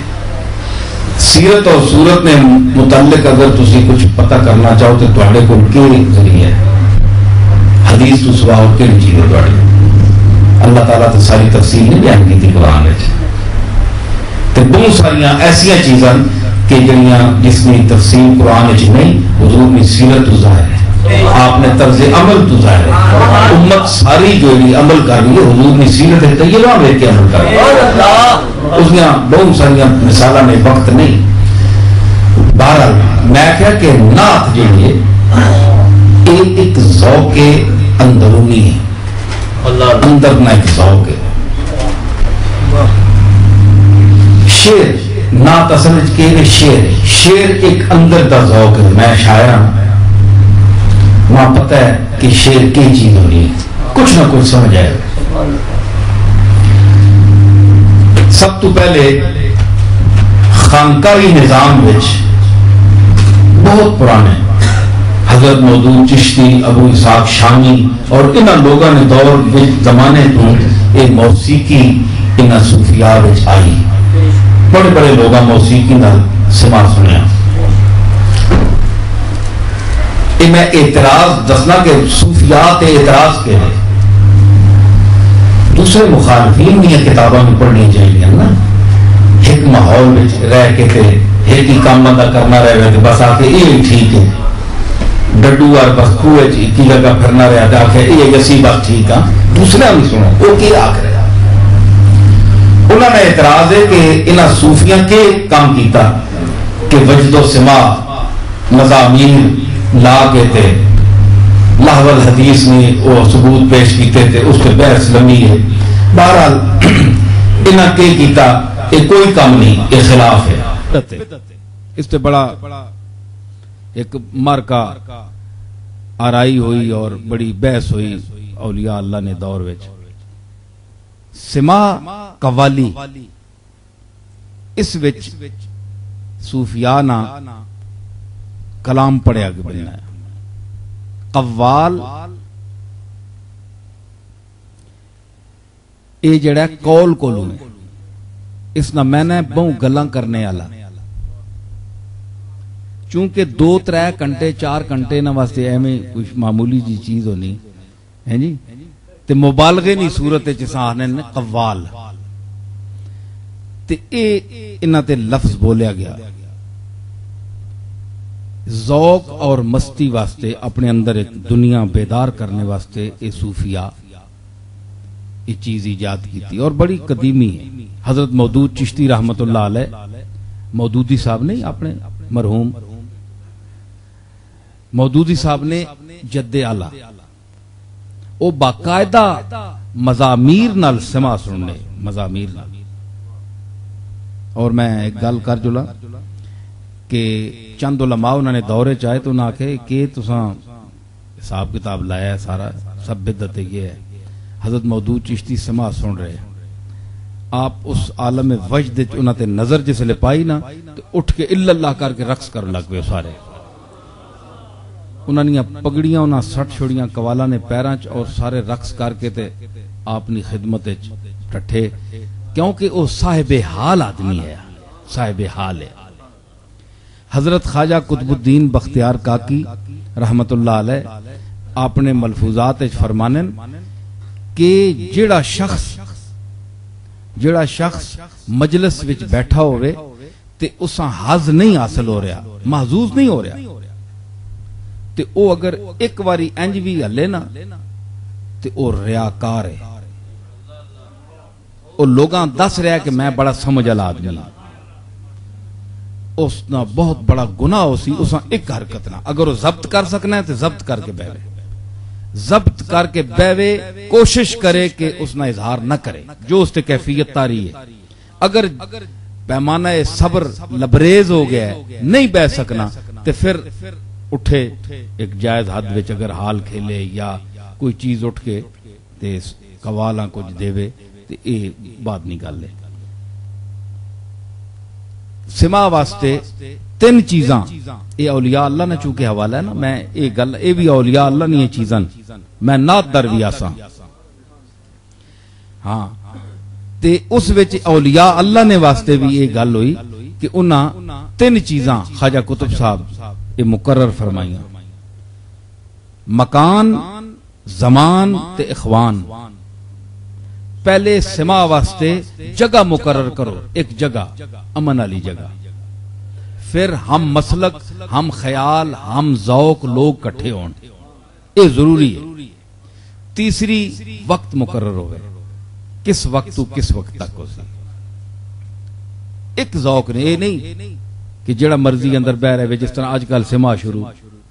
سیرت اور صورت نے متعلق اگر تسی کچھ پتہ کرنا چاہو تو تواڈے کول کے ذریعہ حدیث تو سوا اور کے چیز ہے تواڈے اللہ تعالیٰ تو ساری تفصیل نہیں بیان کی تھی قرآن میں تو بہت ساریاں ایسا چیزاں کہ جنیاں جس میں تفصیل قرآن چ نہیں حضور نے سیرت تو ظاہر ہے آپ نے طرز عمل تو ظاہر ہے امت ساری جو عمل کر رہی ہے حضور نے سیرت طیبہ میں کے عمل کر رہی ہے اس میں بہت ساری مثالہ میں وقت نہیں بہرحال میں کہا کہ نعت جو ہے ایک ایک ذوق اندرونی ہے اندر نہ ایک ذوق ہے شعر نعت اصل کے شعر شعر ایک اندر کا ذوق ہے میں شاعر ہوں وہاں پتہ ہے کہ شعر کی چیز ہونی ہے کچھ نہ کچھ سمجھ آئے سب تو پہلے خانقاہی نظام وچ بہت پرانے حضرت مودود چشتی ابو اسحاق شامی اور انہاں لوگوں نے دور زمانے تو ایک موسیقی انہاں صوفیاء وچ آئی بڑے بڑے لوگاں موسیقی نال سما سنیا یہ میں اعتراض دسنا کہ صوفیاء تے اعتراض کے لئے دوسرے مخالفین نہیں کتابوں میں پڑھنی چاہیے نا ایک ماحول میں رہ کے تے ایک ہی کام بندہ کرنا رہے گا بس آ کے یہ ٹھیک ہے ڈڈو اور بس خوہ کی جگہ پھرنا رہا جا کے یہ یسی بس ٹھیک ہے دوسرے ہم سنو وہ کی آخ رہا انہوں نے اعتراض ہے کہ انہاں صوفیاں کے کام کیتا کہ وجد و سما مضامین لا کے تھے لہو الحدیث نے وہ ثبوت پیش کیتے تھے اس کے بحث لمبی ہے بہرحال انہاں کے کیتا یہ کوئی کام نہیں یہ خلاف ہے اس پہ بڑا ایک مر کا آرائی ہوئی اور بڑی بحث ہوئی اولیاء اللہ نے دور وچ سما قوالی اس وچ صوفیاء نا کلام پڑھیا کے بننا ہے قوال اے جڑا کول کولو ہے اس نہ میں نے بہت گلاں کرنے والا چونکہ دو ترے گھنٹے چار گھنٹے نہ واسطے ایویں کچھ معمولی جی چیز ہونی ہے جی تے مبالغے نہیں صورت چسانے نے قوال تے اے انہاں تے لفظ بولیا گیا ذوق اور مستی واسطے اپنے اندر ایک دنیا بیدار کرنے واسطے اے صوفیاء یہ چیز ایجاد کی تھی اور بڑی قدیمی ہے حضرت مودود چشتی رحمت اللہ علیہ مودودی صاحب نے اپنے مرحوم مودودی صاحب نے جد اعلیٰ وہ باقاعدہ مزامیر نال سما سننے مزامیر نال اور میں ایک گل کر جلا کہ چند علماء انہوں نے دورے چاہے تو انہوں نے آکھے کہ تساں حساب کتاب لایا ہے سارا سب بدعت یہ ہے حضرت مودود چشتی سما سن رہے ہیں. آپ اس عالم وجد انہاں تے نظر جس لے پائی نا تو اٹھ کے الا اللہ کر کے رقص کر لگ پے سارے. انہاں نے پگڑیاں انہاں سٹ چھڑیاں قوالاں نے پیراں چ اور سارے رقص کر کے تے اپنی خدمت وچ ڈٹھے کیونکہ وہ صاحب حال آدمی ہے, صاحب حال ہے. حضرت خواجہ قطب الدین بختیار کاکی رحمت اللہ علیہ اپنے ملفوظات وچ فرمانن کہ جڑا شخص جڑا شخص مجلس وچ بیٹھا ہوئے تے اساں حظ نہیں حاصل ہو رہا, محظوظ نہیں ہو رہا, تے او اگر ایک واری انج بھی ہلے نا تے او ریاکار ہے. او لوگاں دس رہا کہ میں بڑا سمجھ والا آدمی ہوں, اس نا بہت بڑا گناہ ہو سی اساں ایک حرکت نہ اگر وہ ضبط کر سکنا ہے تو ضبط کر کے بیوے, ضبط کر کے بیوے, کوشش کرے کہ اس نا اظہار نہ کرے جو اس تے کیفیت تاری ہے. اگر پیمانہ صبر لبریز ہو گیا ہے نہیں بہ سکنا تو پھر اٹھے ایک جائز حد وچ اگر حال کھیلے یا کوئی چیز اٹھ کے تے قوالاں کچھ دیوے تے اے بات نہیں گل ہے. سما واسطے تین چیزاں اے اولیاء اللہ نے چونکہ حوالہ ہے نا, میں اے گل اے بھی اولیاء اللہ نہیں یہ چیزاں میں نات در بھی آساں ہاں تے اس وچ اولیاء اللہ نے واسطے بھی یہ گل ہوئی کہ انہاں تین چیزاں خواجہ قطب صاحب یہ مقرر فرمائیاں, مکان, زمان تے اخوان. پہلے سما واسطے جگہ مقرر کرو, ایک جگہ امن والی جگہ, پھر ہم مسلک, ہم خیال, ہم ذوق لوگ کٹھے ہون, یہ ضروری ہے. تیسری وقت مقرر ہوئے, کس وقت تو کس وقت تک ہو سی. ایک ذوق نے, یہ نہیں کہ جڑا مرضی اندر بہ رہے جس طرح آج کل سما شروع,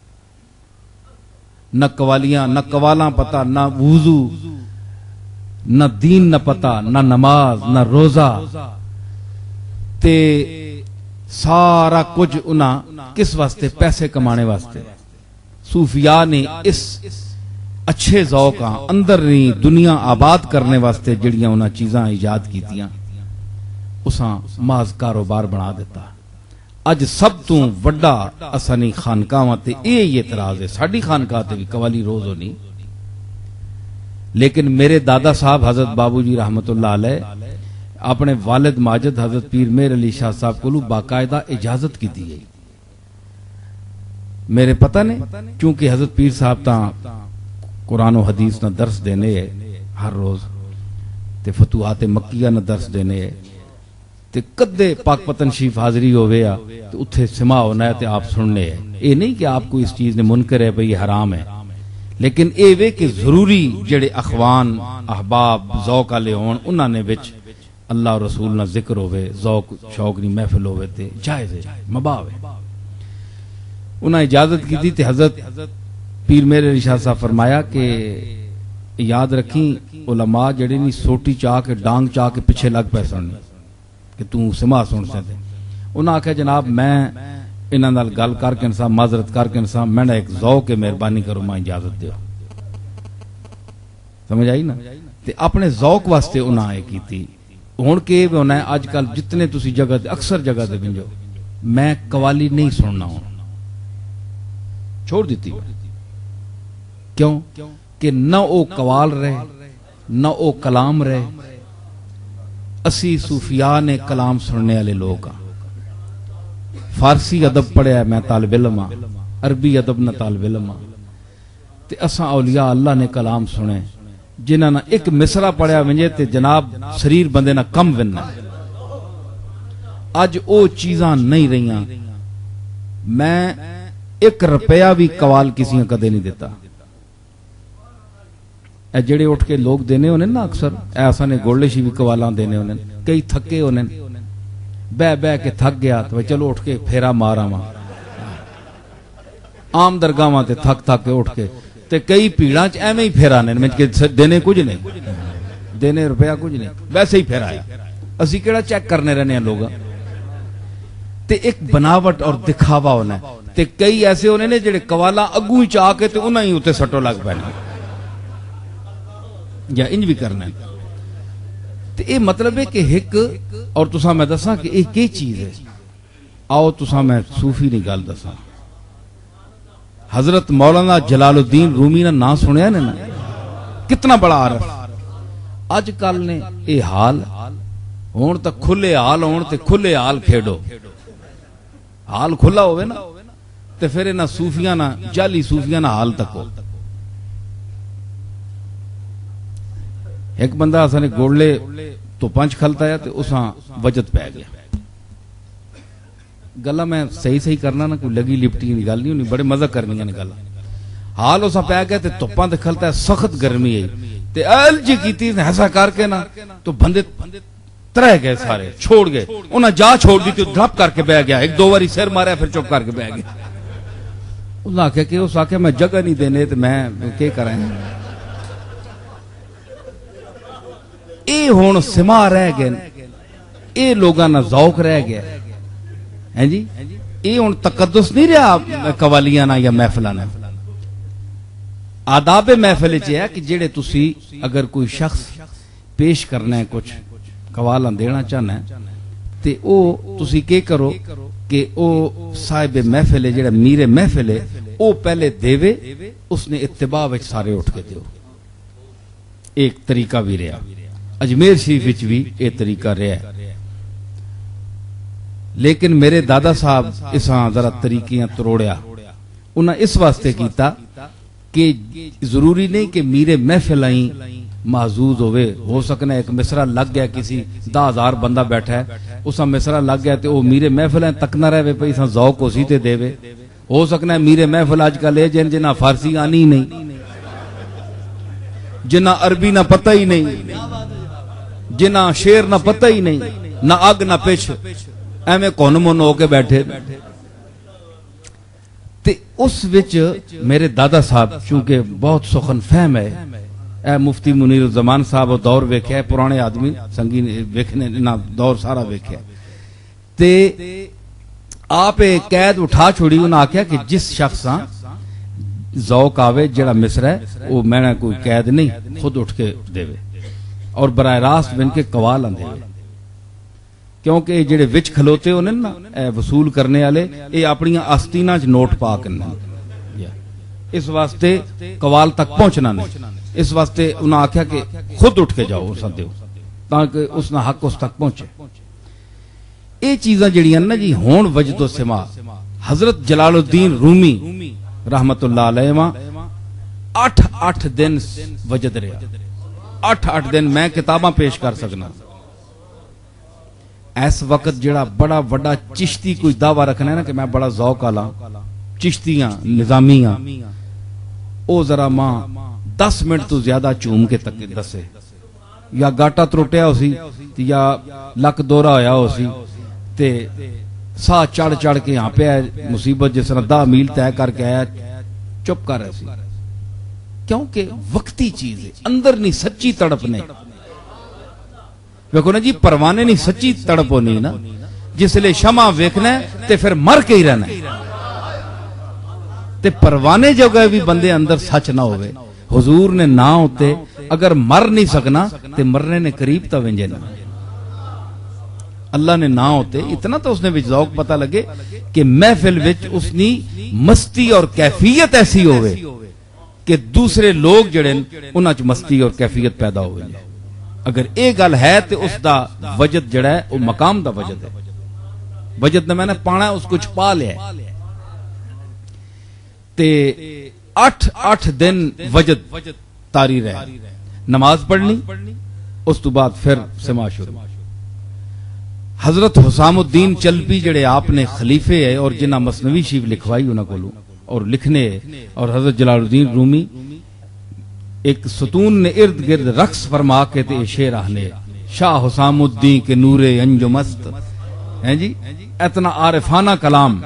نہ قوالیاں نہ قوالاں پتہ, نہ وضو نہ دین نہ پتہ, نہ نماز نہ روزہ, تے سارا کچھ انہاں کس واسطے, پیسے کمانے واسطے. صوفیاء نے اس اچھے ذوقاں اندر نہیں دنیا آباد کرنے واسطے جڑیاں انہاں چیزاں ایجاد کیتیاں اساں محض کاروبار بنا دیتا. اج سب تو وڈا اسانی خانقاہاں تے اے اعتراض ہے, ساڈی خانقاہ تے بھی قوالی روز ہونی, لیکن میرے دادا صاحب حضرت بابو جی رحمت اللہ علیہ اپنے والد ماجد حضرت پیر مہر علی شاہ صاحب کو باقاعدہ اجازت کی دی ہے. میرے پتہ نے چونکہ حضرت پیر صاحب تاں قرآن و حدیث نہ درس دینے ہے ہر روز, تے فتوحات مکیہ نہ درس دینے ہے, تے کدے پاک پتن شریف حاضری ہوئے یا تو اتھے سما ہونا ہے تے آپ سننے ہے. اے نہیں کہ آپ کو اس چیز نے منکر ہے بھئی یہ حرام ہے, لیکن اے وے کہ ضروری جڑے اخوان احباب ذوق والے ہون انہاں نے وچ اللہ اور رسول نہ ذکر ہوئے, ذوق شوق نہیں محفل ہوئے تے جائز ہے, مباح ہے. انہاں اجازت کی دی تے حضرت پیر مہر علی شاہ صاحب فرمایا کہ یاد رکھیں علماء جڑے نہیں سوٹی چاہ کے ڈانگ چاہ کے پیچھے لگ پے سننے کہ توں سما سن سکتے. انہاں آکھیا جناب میں انہاں نال گل کر کے انسان معذرت کر کے انسان میں نے ایک ذوق مہربانی کرو میں اجازت دیو, سمجھ آئی نا. تے اپنے ذوق واسطے انہاں اے کیتی. ہن کہ ہونا ہے اج کل جتنے تسی جگہ تے اکثر جگہ تے بنجو میں قوالی نہیں سننا ہوں, چھوڑ دیتی. کیوں کہ نہ او قوال رہے نہ او کلام رہے. اسی صوفیاء نے کلام سننے والے لوگ ہاں. فارسی ادب پڑھیا میں طالب علم ہاں, عربی ادب نہ طالب علم ہاں, تے اساں اولیاء اللہ نے کلام سنے جنہاں نے ایک مصرع پڑھیا ونجے تے جناب شریر بندے نہ کم وننا. اج او چیزاں نہیں رہیاں. میں ایک روپیہ بھی قوال کسی نے کدے نہیں دیتا. اے جڑے اٹھ کے لوگ دینے ہونے نا اکثر ایسا نے گولڈے شی بھی قوالاں دینے ہونے, کئی تھکے ہونے بہ بہ کے تھک گیا تو چلو اٹھ کے پھیرا مارا ماں عام درگاہاں تے تھک تھک کے اٹھ کے تے کئی پیڑاں چ ایویں ہی پھیرانے میں دینے کچھ نہیں, دینے روپیہ کچھ نہیں, ویسے ہی پھیرایا. اسی کیڑا چیک کرنے رہنے ہیں لوگ تے ایک بناوٹ اور دکھاوا ہونا ہے. تے کئی ایسے ہونے نے جڑے قوالاں اگوں ہی چاہ کے تے انہاں ہی اوتے سٹو لگ پینے. یا انج بھی کرنا ہے. تو یہ مطلب ہے کہ ایک اور تساں میں دساں کہ یہ کی چیز ہے. آؤ تساں میں صوفی نہیں گل دساں. حضرت مولانا جلال الدین رومی نے نام سنیا نے نا, کتنا بڑا عارف. اج کل نے یہ حال ہون تک کھلے حال ہون تے کھلے حال کھیڈو. حال کھلا ہوئے نا تے پھر نہ صوفیاں نہ جعلی صوفیاں نہ حال تک ہو. ایک بندہ اساں گوڑلے تو پنچ کھلتا ہے تے اساں وجد پہ گیا. گلا میں صحیح صحیح کرنا نا, کوئی لگی لپٹی نہیں گل نہیں ہونی, بڑے مزہ کرنی نے گل. حال اساں پہ گیا تے تپاں تے کھلتا ہے, سخت گرمی ہے تے ال جی کیتی نے ایسا کر کے نا تو بندے ترہ گئے سارے, چھوڑ گئے. انہاں جا چھوڑ دی تے ڈھپ کر کے بیٹھ گیا. ایک دو باری سر ماریا پھر چپ کر کے بیٹھ گیا. اللہ آخیا کہ اس آخیا میں جگہ نہیں دینے تے میں کیا کریں. اے ہون سما رہ گئے, اے لوگاں نہ ذوق رہ گیا ہے جی. اے ہون تقدس نہیں رہا قوالیاں نہ یا محفلاں نہ. آداب محفل چ ہے کہ جڑے تسی اگر کوئی شخص پیش کرنا ہے, کچھ قوالاں دینا چاہنا ہے تے او تسی کی کرو کہ او صاحب محفل ہے جڑا میر محفل ہے او پہلے دیوے, اس نے اتباع وچ سارے اٹھ کے دیو. ایک طریقہ بھی رہا. اجمیر شریف وچ بھی یہ طریقہ رہا ہے. لیکن میرے دادا صاحب اساں ذرا طریقیاں تروڑیا. انہاں اس واسطے کیتا کہ ضروری نہیں کہ میرے محفل آئیں محظوظ ہوئے. ہو سکنا ایک مصرع لگ گیا, کسی دہ ہزار بندہ بیٹھا ہے, اسا مصرع لگ گیا تے او میرے محفل ہیں تک نہ رہے پئی اساں ذوق اسی تے دے وے. ہو سکنا ہے میرے محفل اج کل اے جن جنہ فارسی آنی نہیں, جنہ عربی نہ پتہ ہی نہیں, جنہ شیر نہ پتہ ہی نہیں, نہ اگ نہ پچھ, ایویں کون من ہو کے بیٹھے. تے اس وچ میرے دادا صاحب چونکہ بہت سخن فہم ہے, اے مفتی منیر الزمان صاحب دور ویکھیا, پرانے آدمی سنگی ویکھنے نہ دور سارا ویکھیا. تے آپ قید اٹھا چھوڑی. انہاں آکھیا کہ جس شخص ذوق آوے جڑا مصرع ہے وہ میں نے کوئی قید نہیں, خود اٹھ کے دے اور براہ راست بن کے قوال آندے. کیونکہ جڑے وچ کھلوتے ہونے نا اے وصول کرنے والے, اے اپنی آستیناں چ نوٹ پا کرنا, اس واسطے قوال تک پہنچنا نہیں. اس واسطے انہاں آکھیا کہ خود اٹھ کے جاؤ اساں دیو تاکہ اس نا حق اس تک پہنچے. اے چیزاں جڑیاں نا جی ہون وجد و سما. حضرت جلال الدین رومی رحمت اللہ علیہ ماں اٹھ اٹھ دن وجد رہا. اٹھ اٹھ دن میں کتاباں پیش کر سکنا. اس وقت جڑا بڑا بڑا چشتی کوئی دعویٰ رکھنا ہے نا کہ میں بڑا ذوق آلا چشتیاں نظامیاں, او ذرا ماں دس منٹ تو زیادہ چوم کے تک دسے, یا گاٹا تروٹیا ہو سی یا لک دورا ہویا ہو سی تے سا چڑھ چڑھ کے یہاں پہ آئے مصیبت جس طرح دہ میل طے کر کے آیا, چپ کر رہے سی. کیونکہ وقتی چیز ہے, اندر نہیں سچی تڑپ نہیں. ویکھو نا جی پروانے نہیں سچی تڑپ ہونی نا, جس لئے شمع ویکھنا ہے تے پھر مر کے ہی رہنا ہے. تے پروانے جو گئے بھی بندے اندر سچ نہ ہوئے. حضور نے نہ ہوتے اگر مر نہیں سکنا تے مرنے نے قریب تا ونجے نا. اللہ نے نہ ہوتے اتنا تو اس نے وچ ذوق پتہ لگے کہ محفل وچ اس نے مستی اور کیفیت ایسی ہوئے کہ دوسرے لوگ جڑے انہاں چ مستی اور کیفیت پیدا ہوئے. اگر اے گل ہے تے اس دا وجد جڑا ہے وہ مقام دا وجد ہے. وجد نے میں نے پانا ہے, اس کچھ پا لیا ہے. تے اٹھ اٹھ دن وجد تاری رہے, نماز پڑھنی, اس تو بعد پھر سما شروع. حضرت حسام الدین چلپی جڑے آپ نے خلیفے ہے اور جنہ مثنوی شریف لکھوائی انہاں کولوں اور لکھنے, اور حضرت جلال الدین رومی ایک ستون نے ارد گرد رقص فرما کے تے شعر آہنے, شاہ حسام الدین کے نور انجم مست ہیں جی, اتنا عارفانہ کلام.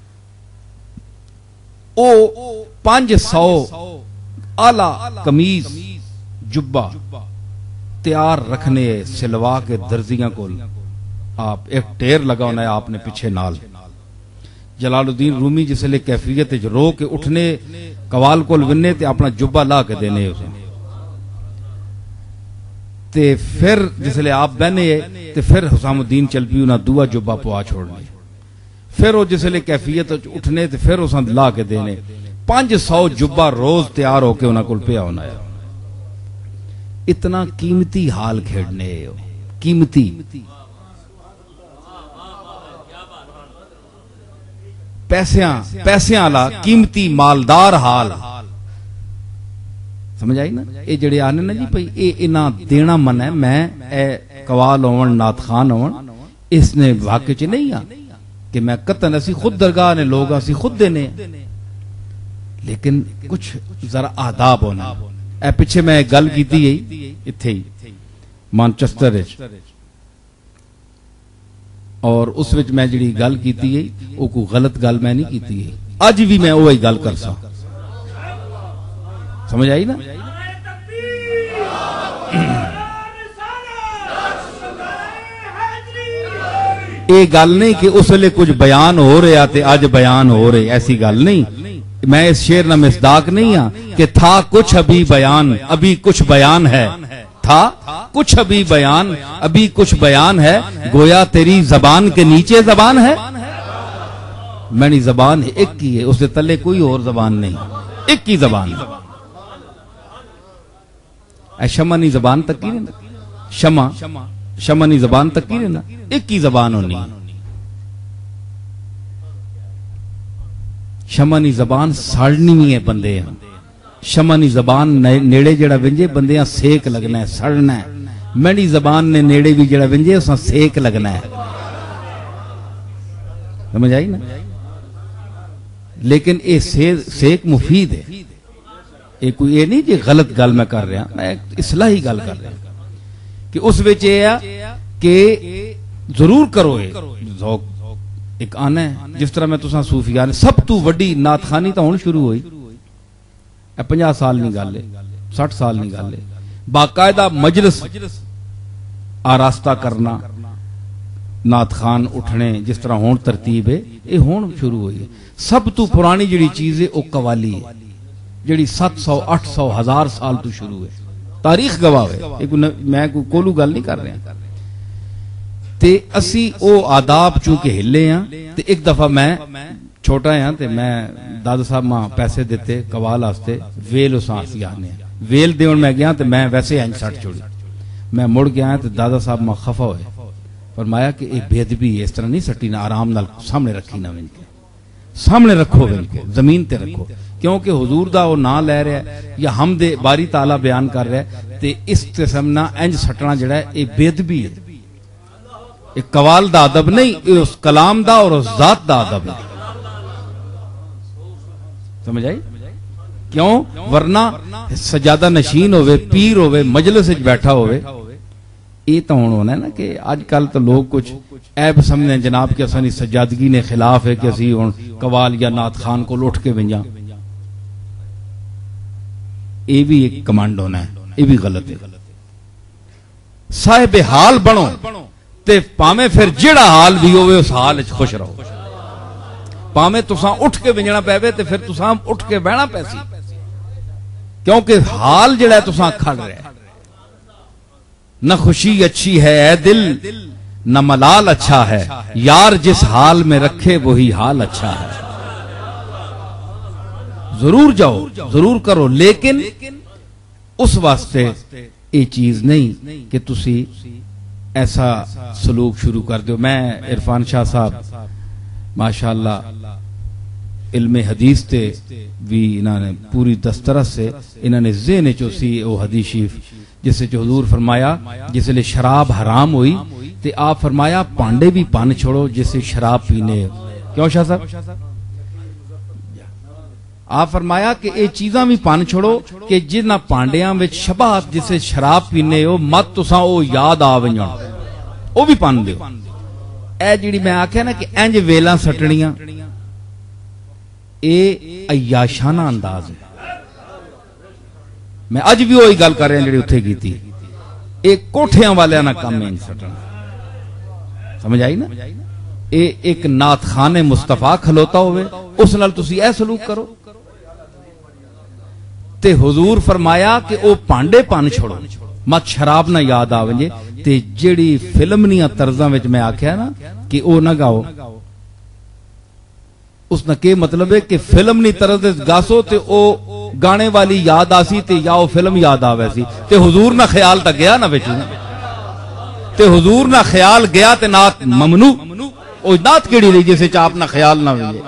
او پانچ سو آلہ قمیض جبہ تیار رکھنے سلوا کے درزیاں کو آپ ایک ٹیر لگا ہونا ہے آپ نے پیچھے نال. جلال الدین رومی جس لئے کیفیت رو کے اٹھنے قوال کو لونے تے اپنا جبہ لا کے دینے اسے. تے پھر جسلے آپ بہنے تے پھر حسام الدین چلپی انہاں دعا جبا پوا چھوڑنے، پھر وہ جسلے کیفیت اٹھنے تے پھر اساں لا کے دینے، پانچ سو جبا روز تیار ہو کے انہاں کول پیا ہونا ہے۔ اتنا قیمتی حال کھیڑنے ہو، قیمتی پیسیاں پیسیاں والا قیمتی مالدار حال، سمجھ آئی نا؟ اے جڑے آنے نا جی بھئی اے انہاں دینا من ہے، میں اے قوال ہون نعت خان ہون اس نے واقع چ نہیں آ کہ میں قطن اسی خود درگاہ نے لوگ اسی خود دینے، لیکن کچھ ذرا آداب ہونا۔ اے پیچھے میں گل کیتی ہے ایتھے ہی مانچسٹر وچ، اور اس وچ میں جڑی گل کیتی ہے او کوئی غلط گل میں نہیں کیتی ہے، اج بھی میں وہی گل کرساں، سمجھ آئی نا؟ یہ گل نہیں کہ اس لئے کچھ بیان ہو رہا تے آج بیان ہو رہے، ایسی گل نہیں۔ میں اس شعر نہ مصداق نہیں ہاں کہ تھا کچھ ابھی بیان ابھی کچھ بیان ہے، تھا کچھ ابھی بیان ابھی کچھ بیان ہے، گویا تیری زبان کے نیچے زبان ہے۔ میں نے زبان ایک کی ہے، اس سے تلے کوئی اور زبان نہیں، ایک کی زبان ہے۔ اے شمعنی زبان تک کی رہنا، شمع شمعنی زبان تک کی رہنا، ایک کی زبان ہونی۔ شمعنی زبان ساڑنی بھی ہے بندے ہیں، شمعنی زبان نیڑے جڑا ونجے بندے ہیں سیک لگنا ہے، سڑنا ہے۔ میری زبان نے نیڑے بھی جڑا ونجے اساں سیک لگنا ہے، سمجھ آئی نا؟ لیکن اے سیک مفید ہے، یہ کوئی یہ نہیں جی غلط گل میں کر رہا، میں اصلاحی گل کر رہا کہ اس وچ یہ ہے کہ ضرور کرو، ذوق ایک آنا ہے۔ جس طرح میں تساں صوفیان سب تو وڈی نعت خانی تو ہن شروع ہوئی، اے پنجاہ سال نہیں گل ہے، سٹھ سال نہیں گل ہے، باقاعدہ مجلس آراستہ کرنا، نعت خان اٹھنے جس طرح ہون ترتیب ہے، یہ ہون شروع ہوئی ہے۔ سب تو پرانی جڑی چیز ہے وہ قوالی ہے، جڑی سات سو اٹھ سو ہزار سال تو شروع ہے، تاریخ گواہ ہے، میں کوئی کولو گل نہیں کر رہا۔ تے اسی او آداب چونکہ ہلے ہیں، تے ایک دفعہ میں چھوٹا ہاں تے میں دادا صاحب ماں پیسے دیتے قوال واسطے، ویل اساں اسی آنے ویل دیون میں گیا تے میں ویسے ہنج سٹ چھوڑی، میں مڑ گیا تے دادا صاحب ماں خفا ہوئے، فرمایا کہ ایک بے ادبی ہے، اس طرح نہیں سٹی نہ، آرام نال سامنے رکھی نہ، ان کے سامنے رکھو، ان کو زمین تے رکھو، کیونکہ حضور دا وہ نام لے رہا ہے یا ہم دے باری تعالیٰ بیان کر رہا ہے، تے اس قسم نہ انج سٹنا جڑا ہے یہ بے ادبی ہے، ایک قوال دا ادب نہیں، اس کلام دا اور اس ذات دا ادب ہے، سمجھ آئی؟ کیوں؟ ورنہ سجادہ نشین ہوئے، پیر ہوئے، مجلس وچ بیٹھا ہوئے، یہ تو ہونا ہے نا کہ آج کل تو لوگ کچھ عیب سمجھیں جناب کہ اسانی سجادگی نے خلاف ہے کہ اسی ہن قوال یا نعت خان کو لوٹ کے ونجاں، یہ بھی ایک کمانڈ ہونا ہے، یہ بھی غلط ہے۔ صاحب حال بنو تے پامیں پھر جڑا حال بھی ہوئے اس حال وچ خوش رہو، پامیں تساں اٹھ کے ونجنا پے تے پھر تساں اٹھ کے بہنا پیسی، کیونکہ حال جڑا ہے تساں کھڑ رہے ہیں۔ نہ خوشی اچھی ہے اے دل نہ ملال اچھا ہے، یار جس حال میں رکھے وہی حال اچھا ہے۔ ضرور جاؤ، ضرور کرو، لیکن اس واسطے یہ چیز نہیں کہ تسی ایسا سلوک شروع کر دو۔ میں عرفان شاہ صاحب ماشاءاللہ علم حدیث تے بھی انہوں نے پوری دسترس سے انہوں نے ذہن چوسی او حدیث شریف جسے جو حضور فرمایا جس لئے شراب حرام ہوئی تے آپ فرمایا پانڈے بھی پان چھوڑو جسے شراب پینے، کیوں شاہ صاحب؟ آپ فرمایا کہ اے چیزاں بھی پان چھوڑو کہ جنہ پانڈیاں وچ شباہت جسے شراب پینے ہو مت تساں او یاد آونجن او بھی پان دیو۔ اے جڑی میں آکھیا نا کہ انج ویلاں سٹنیاں، اے عیاشانہ انداز ہے۔ میں اج بھی وہی گل کر رہا ہوں جڑی اتھے کی تھی، ایک کوٹھیاں والے نہ کام میں سٹنا، سمجھ آئی نا؟ اے ایک نعت خان مصطفیٰ کھلوتا ہوئے اس نال تسی اے سلوک کرو تے حضور فرمایا کہ او پانڈے پان چھوڑو، مت شراب نہ یاد آونجے تے جیڑی فلم نیاں طرزاں وچ میں آکھیا نا کہ او نہ گاؤ، اس نہ کہ مطلب ہے کہ فلم نی طرز گاسو تے او گانے والی یاد آسی تے یا او فلم یاد آوے سی تے حضور نہ خیال تا گیا نہ وچ تے حضور نہ خیال گیا تے نات ممنوع، او نات کیڑی رہی جیسے چاپ نہ خیال نہ ہوئے.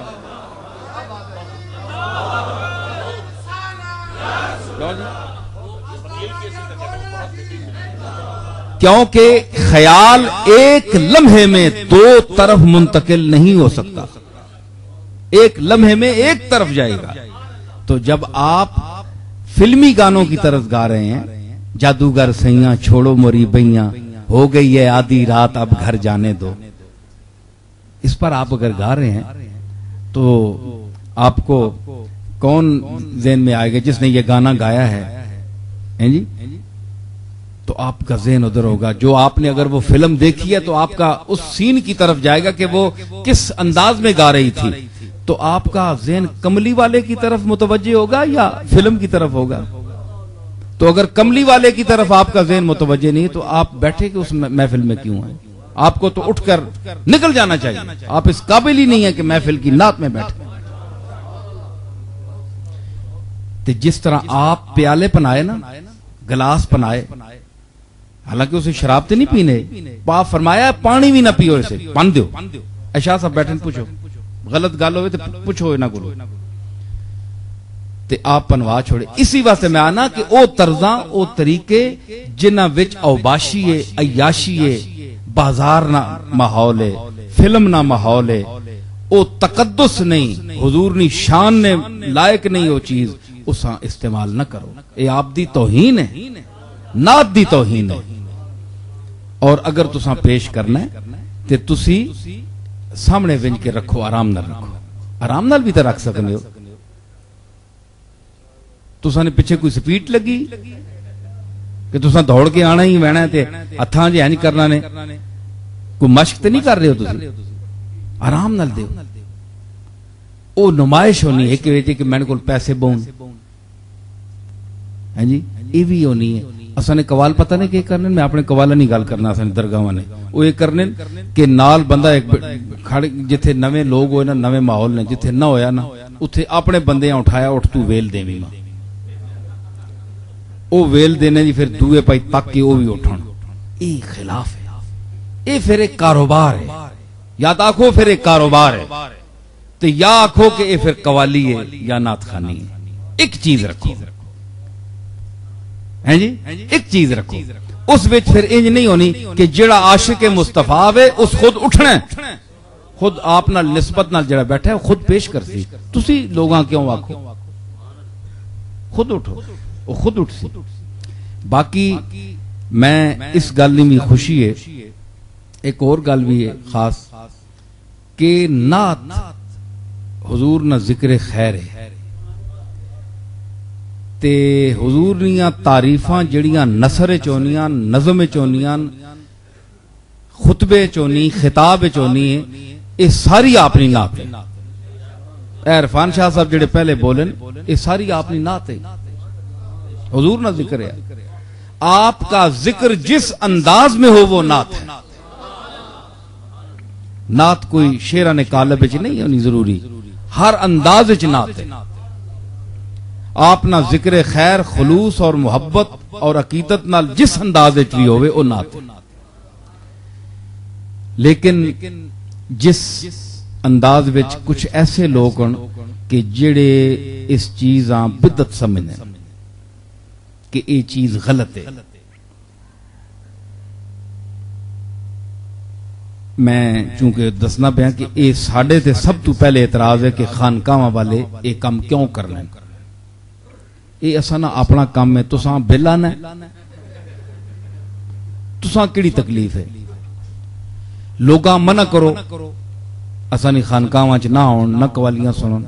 کیونکہ خیال ایک لمحے میں دو طرف منتقل نہیں ہو سکتا، ایک لمحے میں ایک طرف جائے گا. تو جب آپ فلمی گانوں کی طرف گا رہے ہیں، جادوگر سیاں چھوڑو موری بیاں، ہو گئی ہے آدھی رات اب گھر جانے دو، اس پر آپ اگر گا رہے ہیں تو آپ کو کون ذہن میں آئے گا جس نے یہ گانا گایا ہے جی؟ تو آپ کا ذہن ادھر ہوگا. جو آپ نے اگر وہ فلم دیکھی ہے تو آپ کا اس سین کی طرف جائے گا کہ وہ کس انداز میں گا رہی تھی، تو آپ کا ذہن کملی والے کی طرف متوجہ ہوگا یا فلم کی طرف ہوگا. تو اگر کملی والے کی طرف آپ کا ذہن متوجہ نہیں تو آپ بیٹھے کہ اس محفل میں کیوں ہیں؟ آپ کو تو اٹھ کر نکل جانا چاہیے. آپ اس قابل ہی نہیں ہے کہ محفل کی نعت میں بیٹھے. تو جس طرح آپ پیالے پنائے نا، گلاس پنائے، حالانکہ اسے شراب تے نہیں پینے، پاپ فرمایا پانی بھی نہ پیو، اسے پن دیو. اشاہ صاحب بیٹھے پوچھو، غلط گل ہوئے تو پوچھو نہ گلو تے آپ پنوا چھوڑے. اسی واسطے میں آنا کہ او طرزاں او طریقے جنہ وچ اوباشی ہے، عیاشی ہے، بازار نہ ماحول ہے، فلم نہ ماحول ہے، او تقدس نہیں، حضور نی شان نے لائق نہیں وہ چیز، اساں استعمال نہ کرو. اے آپ دی توہین ہے، نات دی توہین ہے. اور اگر تساں پیش کرنا ہے تے تسی سامنے ونج کے رکھو، آرام نہ رکھو. آرام نال بھی تے رکھ سکنے ہو. تساں نے پیچھے کوئی سپیٹ لگی کہ تساں دوڑ کے آنا ہی وینا تے ہتھاں جے نہیں کرنا نے، کوئی مشق تے نہیں کر رہے ہو تسی. آرام نال دیو. او نمائش ہونی ہے کہ کہ میرے کول پیسے بون ہیں جی، یہ بھی ہونی ہے. اساں نے قوال پتہ نہیں کہ کرنے، میں اپنے قوالا نہیں گل کرنا. اساں نے درگاہاں نے وہ یہ کرنے کہ نال بندہ ایک کھڑ جتھے نویں لوگ ہوئے نا، نویں ماحول نے، جتھے نہ ہویا نا اتھے اپنے بندے اٹھایا، اٹھ تو ویل دیویں ماں. او ویل دینے دی پھر دوے پائی تک کے او بھی اٹھن. اے خلاف ہے. اے پھر ایک کاروبار ہے. یا تو آکھو پھر ایک کاروبار ہے، تو یا آکھو کہ اے پھر قوالی ہے یا نعت خوانی ہے. ایک چیز رکھو ہیں جی، ایک چیز رکھو. اس وچ پھر انج نہیں ہونی کہ جڑا عاشق مصطفیٰ ہے اس خود اٹھنا ہے، خود آپ نال نسبت نال جڑا بیٹھا ہے خود پیش کر سی. تسی لوگاں کیوں آکھو؟ خود اٹھو، وہ خود اٹھ سی. باقی میں اس گل میں خوشی ہے، ایک اور گل بھی ہے خاص کہ نعت حضور نہ ذکر خیر ہے تے حضور نیاں تعریفاں جڑیاں نثر چونیاں، نظم چونیاں، خطبے چونی، خطاب چونی ہے، یہ ساری اپنی نعت ہے. اے عرفان شاہ صاحب جڑے پہلے بولن، یہ ساری اپنی نعت ہے. حضور نہ ذکر ہے. آپ کا ذکر جس انداز میں ہو وہ نعت ہے. نعت کوئی شیران قالب وچ نہیں ہونی ضروری، ہر انداز وچ نعت ہے. آپ نہ ذکر خیر، خلوص اور محبت اور عقیدت نال جس انداز وچ بھی ہوئے وہ نعت ہے. لیکن جس انداز وچ کچھ ایسے لوگ ہیں کہ جڑے اس چیزاں بدعت سمجھنے کہ یہ چیز غلط ہے. میں چونکہ دسنا پیا کہ یہ ساڈے تے سب تو پہلے اعتراض ہے کہ خانقاہاں والے یہ کام کیوں کرنا ہے. یہ اساں نہ اپنا کام ہے، تساں بل آنا ہے، تساں کیڑی تکلیف ہے؟ لوگاں منع کرو اساں نہیں خانقاہاں چ نہ آن، نہ قوالیاں سنن.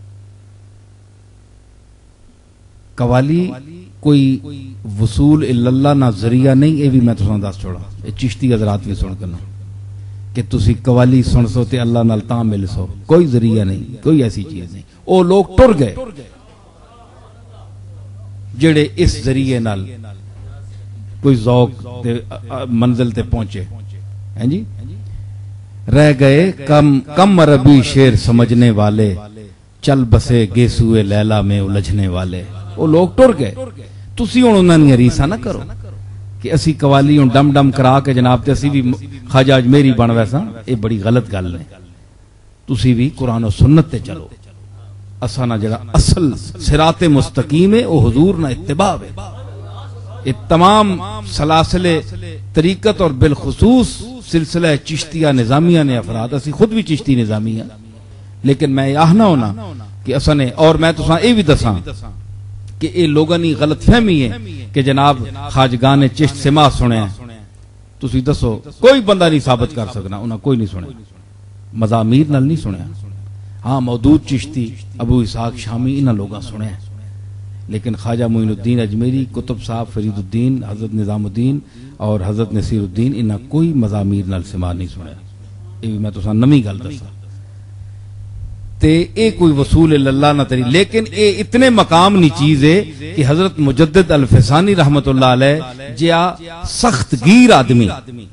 قوالی کوئی وصول اللہ نہ ذریعہ نہیں. یہ بھی میں تساں دس چھوڑا، یہ چشتی حضرات بھی سن کرنا کہ تسی قوالی سن سو تے اللہ نال تاں مل سو. کوئی ذریعہ نہیں، کوئی ایسی چیز نہیں. او لوگ ٹر گئے جڑے اس ذریعے نال کوئی ذوق تے منزل تے پہنچے ہیں جی. رہ گئے کم کم عربی شعر سمجھنے والے، چل بسے گیسوئے لیلا میں الجھنے والے. وہ لوگ ٹر گئے. تسی ہن انہاں دی ریسا نہ کرو کہ اسی قوالی ہن ڈم ڈم کرا کے جناب تے اسی بھی خواجہ اجمیری بن ویسا. یہ بڑی غلط گل ہے. تسی بھی قرآن و سنت تے چلو. اساں نا جڑا اصل صراط مستقیم ہے وہ حضور نہ اتباع ہے. یہ تمام سلاسل طریقت اور بالخصوص سلسلہ چشتیہ نظامیہ نے افراد، اسی خود بھی چشتی نظامی ہیں، لیکن میں یہ آہنا ہونا کہ اساں نے، اور میں تساں اے بھی دساں کہ اے لوگاں نی غلط فہمی ہے کہ جناب خواجگان نے چشت سما سنیا. تسی دسو کوئی بندہ نہیں ثابت کر سکنا انہاں کوئی نہیں سنیا، مزامیر نال نہیں سنیا. ہاں مودود چشتی، ابو اسحاق شامی انہاں لوگاں سنیا، لیکن خواجہ معین الدین اجمیری، کتب صاحب فرید الدین، حضرت نظام الدین اور حضرت نصیر الدین انہاں کوئی مزامیر نال سما نہیں سنیا. یہ بھی میں تساں نمی گل دساں تے اے کوئی وصول اللہ نہ تری. لیکن اے اتنے مقام نی چیز ہے کہ حضرت مجدد الفسانی رحمت اللہ علیہ جیا سخت گیر آدمی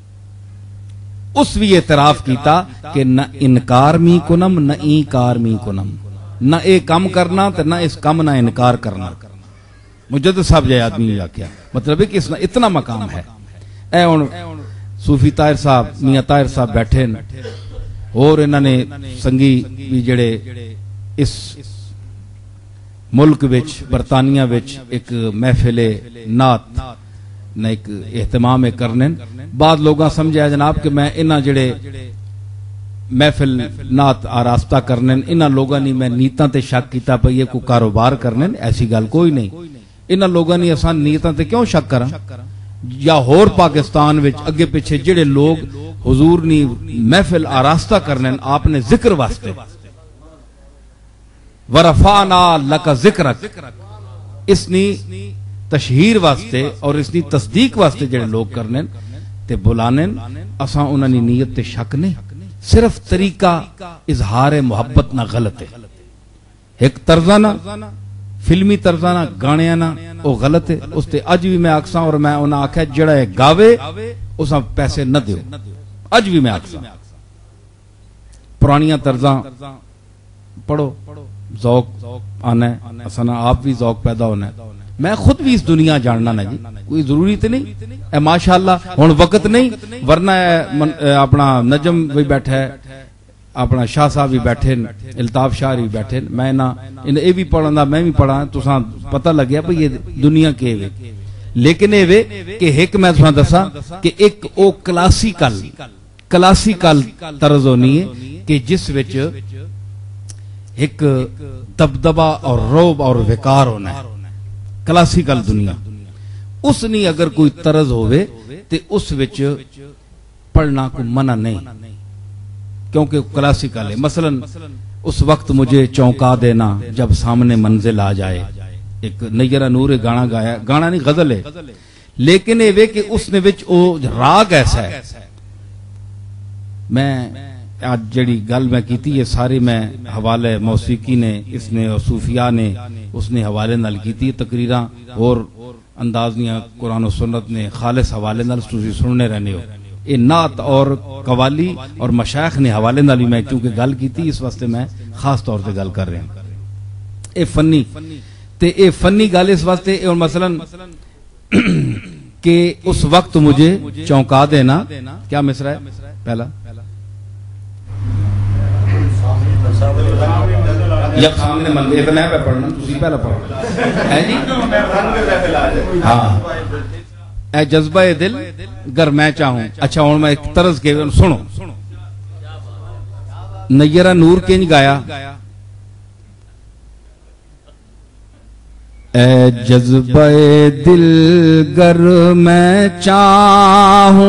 اس بھی اعتراف کیتا کہ نہ انکار می کنم نہ اینکار می کنم، نہ اے کم کرنا تے نہ اس کم نہ انکار کرنا. مجدد صاحب جائے آدمی کیا مطلب ہے کہ اس اتنا مقام ہے. اے ہن صوفی طاہر صاحب، میاں طاہر صاحب بیٹھے اور انہوں نے سنگی بھی جڑے اس ملک وچ برطانیہ وچ ایک محفل نعت نہ ایک اہتمام کرنے. بعد لوگاں سمجھا جناب کہ میں انہاں جڑے محفل نعت آراستہ کرنے انہاں لوگاں نے میں نیتاں تے شک کیتا پئی یہ کوئی کاروبار کرنے. ایسی گل کوئی نہیں. انہاں لوگاں نے اساں نیتاں تے کیوں شک کراں؟ یا ہور پاکستان وچ اگے پیچھے جڑے لوگ حضور نی محفل آراستہ کرنے آپ نے ذکر واسطے، ورفعنا لک ذکرک، اس نی تشہیر واسطے اور اس نی تصدیق واسطے جڑے لوگ کرنے تے بلانے، اساں انہاں نی نیت تے شک نہیں. صرف طریقہ اظہار محبت نہ غلط ہے. ایک طرزانہ فلمی طرزانہ گانیاں وہ غلط ہے. اس تے اج بھی میں آکساں اور میں انہاں آکھیا جڑا ہے گاوے اساں پیسے نہ دیو. اج بھی میں آکساں پرانیاں طرزاں پڑھو، ذوق آنا ہے، اساں آپ بھی ذوق پیدا ہونا ہے. میں خود بھی اس دنیا جاننا نا جی، کوئی ضروری تے نہیں. اے ماشاءاللہ ہن وقت نہیں، ورنہ اپنا نجم بھی بیٹھا ہے، اپنا شاہ صاحب بھی بیٹھے، الطاف شاہ بھی بیٹھے. میں نہ اے بھی پڑھنا میں بھی پڑھا، تساں پتہ لگیا بھئی یہ دنیا کے وے. لیکن اے وے کہ ایک میں تساں دساں کہ ایک او کلاسیکل کلاسیکل طرز ہونی ہے کہ جس وچ ایک دبدبا اور روب اور وقار ہونا ہے. کلاسیکل دنیا اس نہیں اگر کوئی طرز ہوئے تے اس وچ پڑھنا کو منع نہیں، کیونکہ کلاسیکل ہے. مثلا اس وقت مجھے چونکا دینا جب سامنے منزل آ جائے، ایک نیرہ نور گانا گایا، گانا نہیں غزل ہے، لیکن یہ وے کہ اس نے وچ او راگ ایسا ہے. میں آج جڑی گل میں کیتی یہ ساری میں حوالے موسیقی نے اس نے اور صوفیاء نے اس نے حوالے نال کیتی تقریراں اور اندازیاں قرآن و سنت نے خالص حوالے نال تسی سننے رہنے ہو. یہ نعت اور قوالی اور مشائخ نے حوالے نال میں کیونکہ گل کیتی اس واسطے میں خاص طور سے گل کر رہا ہوں. اے فنی تے اے فنی گل اس واسطے اور مثلا کہ اس وقت مجھے چونکا دینا کیا مصرع ہے پہلا یا سامنے منزل اتنا ہے پڑھنا تسی پہلا پڑھو ہے جی. ہاں اے جذبہ دل گر میں چاہوں. اچھا ہوں میں ایک طرز کے سنو نیرہ نور کنج گایا. اے جذبہ دل گر میں چاہوں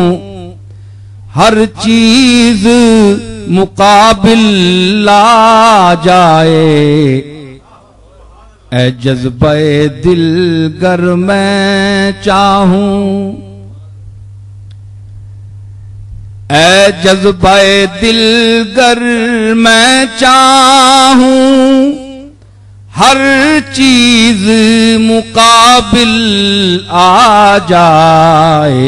ہر چیز مقابل لا جائے. اے جذبہ دل گر میں چاہوں، اے جذبہ دل گر میں چاہوں ہر چیز مقابل آ جائے،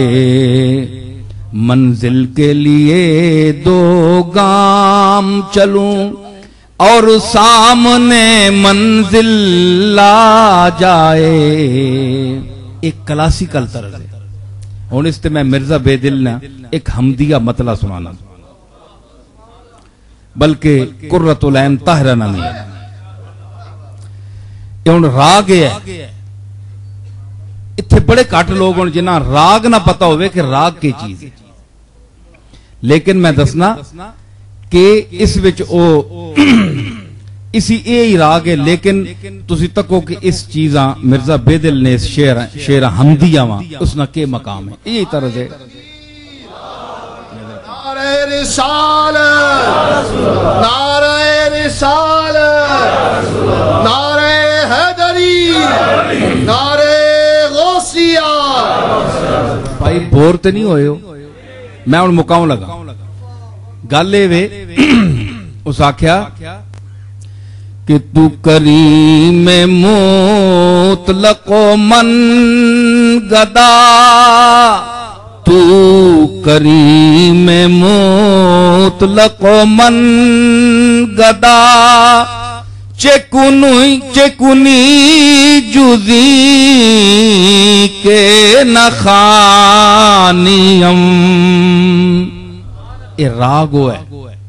منزل کے لیے دو گام چلوں اور سامنے منزل آ جائے۔ ایک کلاسیکل طرز ہے۔ ہوں اس تے میں مرزا بے دل نے ایک حمدیہ مطلع سنانا، بلکہ قرۃ العین طاہرہ نامی ہے۔ یہ ہوں راگ ہے، اتنے بڑے کٹ لوگ ہوں جنہاں راگ نہ پتا ہوئے کہ راگ کی چیز ہے، لیکن میں دسنا کہ اس وچ او اسی اے ہی راگ ہے، لیکن تسی تکو کہ اس چیزاں مرزا بے دل نے اس شعر شعر حمدیہ وہاں اس نے کے مقام ہے، یہی طرز ہے۔ نعرہ رسالت، نعرہ رسالت، نعرہ حیدری، نعرہ غوثیہ۔ بھائی بور تے نہیں ہوئے ہو، میں ان مقام لگا گالے وے اس آکھیا کہ تو کریم مطلق و من گدا، تو کریم مطلق و من گدا، چکنی چکنی جزی کے نخانیم۔ یہ راگو ہے،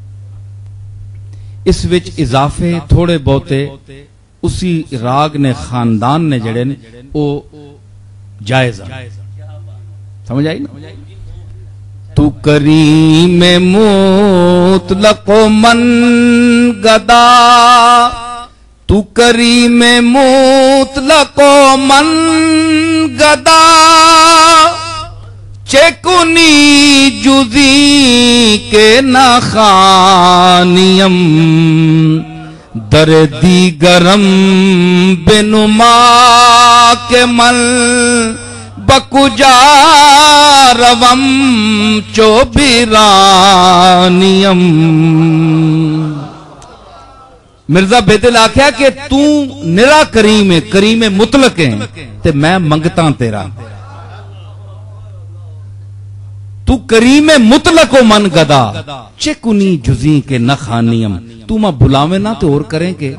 اس وچ اضافے تھوڑے بہتے اسی راگ نے خاندان نے جڑے نے او جائز ہے، سمجھ آئی نا؟ تو کریم مطلق و من گدا، تو کریم مطلق و من گدا، چکنی جزی کے نخانیم، در دیگرم بنما کے مل بکجا روم چو بیرانیم۔ مرزا بے دل آکھیا کہ تو نرا کریم ہے، کریم مطلق ہے، تے میں منگتا تیرا، تو کریم مطلق و من گدا، چکنی جزی کے نخانیم۔ تو ماں بلاوے نہ تو اور کریں کہ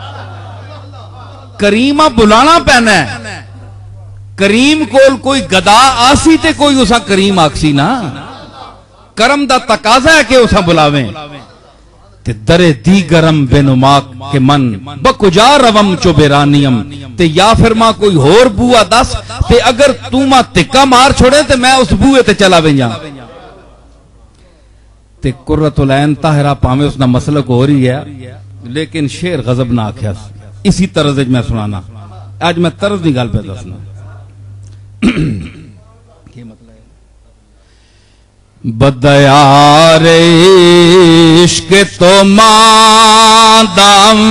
کریمہ بلانا پہنا ہے، کریم کول کوئی گدا آسی تے کوئی اسا کریم آکسی نا، کرم دا تقاضا ہے کہ اسا بلاویں۔ تے در دیگرم بنماک کے من بکجا روم چو بیرانیم، تے یا پھر ماں کوئی ہور بوا دس، تے اگر تو ماں تکا مار چھوڑے تے میں اس بوئے تے چلا بھیجاں۔ تے قرۃ العین طاہرہ پاویں اس نا مسلک ہو رہی ہے، لیکن شعر غضب نہ آکھیا، اسی طرز میں سنانا۔ آج میں طرز نہیں گل پہ دسنا۔ بدیار عشق تو مادام،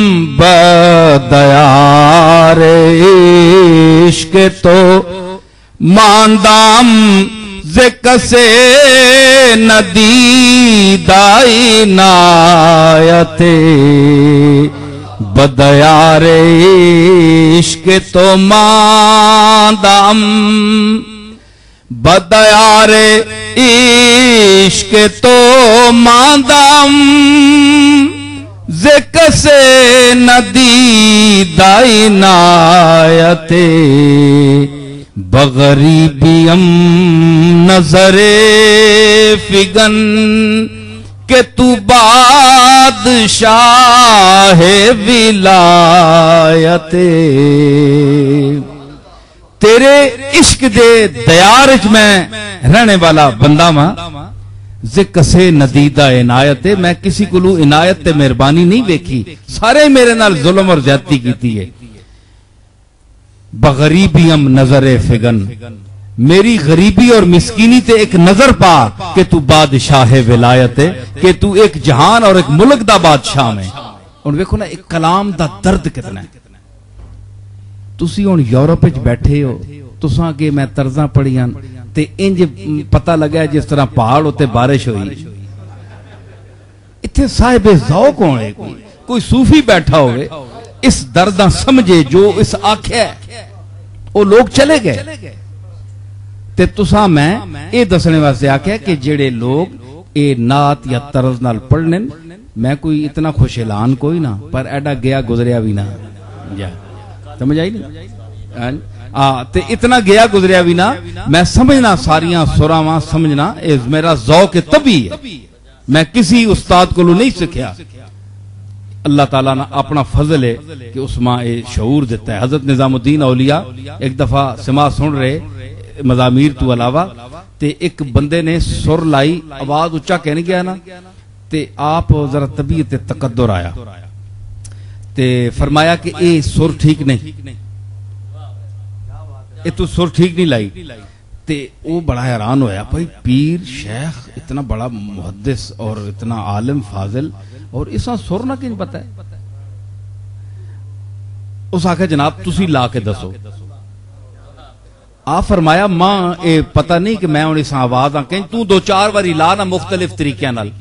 بدیار عشق تو مادام، ذکر سے ندید عنایت، بدیار عشق تو مادام، بدیار عشق تو مادام، ذکر سے ندید عنایت، بغریبیم نظر فگن کہ تو بادشاہ ولایت، تیرے عشق دے دیارج میں رہنے والا بندہ ماں، ذکر سے ندیدہ عنایت، میں کسی کو لوں عنایت تے مہربانی نہیں دیکھی، سارے میرے نال ظلم اور زیادتی کیتی ہے۔ بغریبیم نظر فگن، میری غریبی اور مسکینی تے ایک نظر پا کہ تو بادشاہ ولایت ہے، کہ تو ایک جہان اور ایک ملک دا بادشاہ میں۔ اور دیکھو نا ایک کلام دا درد کتنا ہے۔ تسی ہن یورپ وچ بیٹھے ہو، تساں کہ میں طرزاں پڑھیاں تے انج پتہ لگا جس طرح پہاڑ ہوتے بارش ہوئی۔ اتھے صاحب ذوق ہونے کوئی کوئی صوفی بیٹھا ہوئے اس درداں سمجھے جو اس آکھیا ہے وہ لوگ چلے گئے تے تساں میں اے دسنے واسطے آکھیا کہ جڑے لوگ اے نعت یا طرز نال پڑھنے میں کوئی اتنا خوش اعلان کوئی نہ پر ایڈا گیا گزریا بھی نہ جا سمجھ آئی نہیں آ تے اتنا گیا گزریا بھی نہ میں سمجھنا ساریاں سراواں سمجھنا اے میرا ذوق طبی ہے میں کسی استاد کو نہیں سکھیا اللہ تعالیٰ نے اپنا فضل ہے کہ اس ماں اے شعور دیتا ہے حضرت نظام الدین اولیاء ایک دفعہ سما سن رہے مزامیر تو علاوہ تے ایک بندے نے سر لائی آواز اچھا کہنے گیا نا تے آپ ذرا طبیعت تقدر آیا تے فرمایا کہ اے سر ٹھیک نہیں اے تو سر ٹھیک نہیں لائی تے وہ بڑا حیران ہویا بھائی پیر شیخ اتنا بڑا محدث اور اتنا عالم فاضل اور اسا سر نہ کہیں پتہ ہے اس آکھا جناب تسی لا کے دسو آپ فرمایا ماں اے پتہ نہیں کہ میں انہیں سا آواز آن کہیں تو دو چار واری لا نا مختلف طریقے نال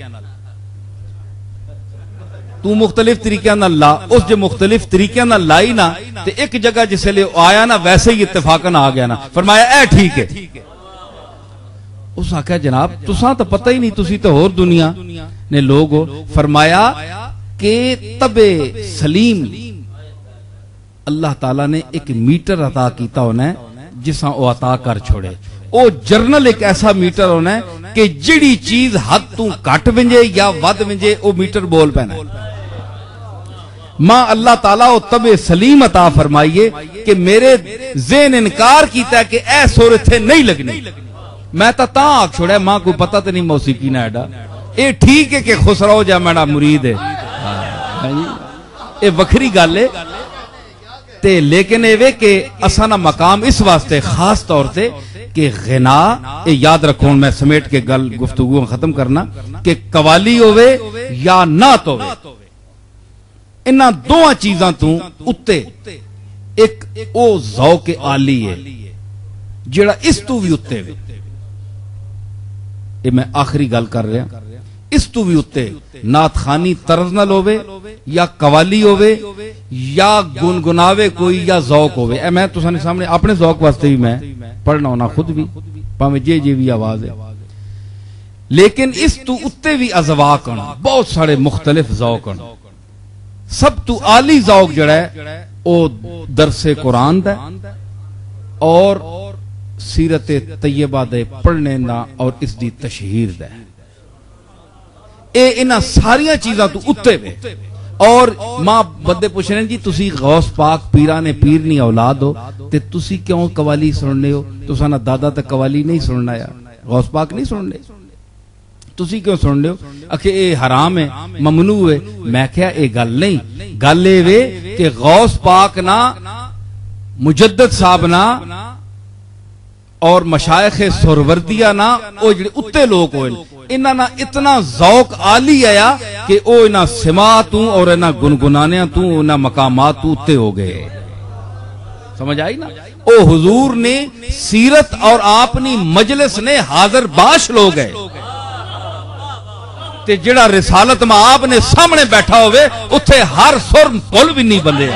تو مختلف طریقے نال لا اس جو مختلف طریقے نال لائی نا تے ایک جگہ جسے لے آیا نا ویسے ہی اتفاقاً آ گیا نا فرمایا اے ٹھیک ہے اس آکھا جناب تساں تو پتہ ہی نہیں تسی تو اور دنیا نے لوگ ہو فرمایا کہ طب سلیم اللہ تعالیٰ نے ایک میٹر عطا کیتا ہونا ہے جساں او عطا کر چھوڑے او جرنل ایک ایسا میٹر ہونا ہے کہ جڑی چیز حد تو کٹ ونجے یا ود ونجے او میٹر بول پینا ہے ماں اللہ تعالیٰ او طب سلیم عطا فرمائیے کہ میرے ذہن انکار کیتا ہے کہ اے سور تھے نہیں لگنی میں تا تاں آکھ چھوڑا ہے ماں کو پتہ تے نہیں موسیقی نہ ایڈا اے ٹھیک ہے کہ خسرو جا میڈا مرید ہے اے وکھری گل ہے تے لیکن اے وے کہ اسانا مقام اس واسطے خاص طور تے کہ غنا اے یاد رکھون میں سمیٹ کے گل گفتگو ختم کرنا کہ قوالی ہوئے یا نعت ہوئے انہاں دوہاں چیزاں تو اتے ایک او ذوق عالی ہے جڑا اس تو بھی اتے وے اے میں آخری گل کر رہا اس تو بھی اتے نعت خانی طرز نال ہوئے یا قوالی ہوئے یا گنگناوے کوئی یا ذوق ہوئے اے میں تو سانے سامنے اپنے ذوق واسطے بھی میں پڑھنا ہونا خود بھی پاہمیں جے جے بھی آواز ہے لیکن اس تو اتے بھی ازواق ہونا بہت سارے مختلف ذوق ہونا سب تو عالی ذوق جڑا ہے او درس قرآن دا اور سیرت طیبہ دے پڑھنے نا اور اس دی تشہیر دے اے انہاں ساریاں چیزاں تو اتے وے اور ماں بندے پوچھنے جی تسی غوث پاک پیرانے پیرنی اولاد ہو تے تسی کیوں قوالی سننے ہو تو سانا دادا تے قوالی نہیں سننا یا غوث پاک نہیں سننے تسی کیوں سننے ہو اکھے اے حرام ہے ممنوع ہے میں کہا اے گل نہیں گل اے وے کہ غوث پاک نا مجدد صاحب نا اور مشائخ سروردیہ نا او جڑے اتے لوگ ہوئے انہاں نا اتنا ذوق عالی آیا کہ او انہاں سماعتوں اور انہاں گنگنانیاں تو انہاں مقامات تو اتے ہو گئے سمجھ آئی نا او حضور نے سیرت اور آپنی مجلس نے حاضر باش لوگ گئے تے جڑا رسالت میں آپ نے سامنے بیٹھا ہوئے اتھے ہر سر پل بھی نہیں بندے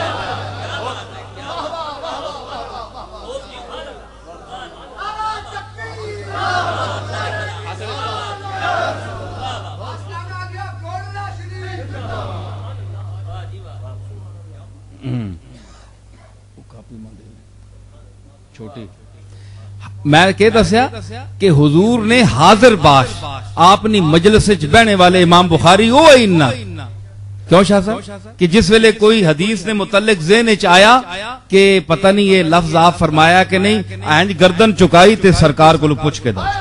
چھوٹی میں کہ دسیا کہ حضور نے حاضر باش اپنی مجلس وچ بہنے والے امام بخاری او انہاں کیوں شاہ صاحب کہ جس ویلے کوئی حدیث نے متعلق ذہن وچ آیا کہ پتہ نہیں یہ لفظ آپ فرمایا کہ نہیں اینج گردن چکائی تے سرکار کو پوچھ کے دا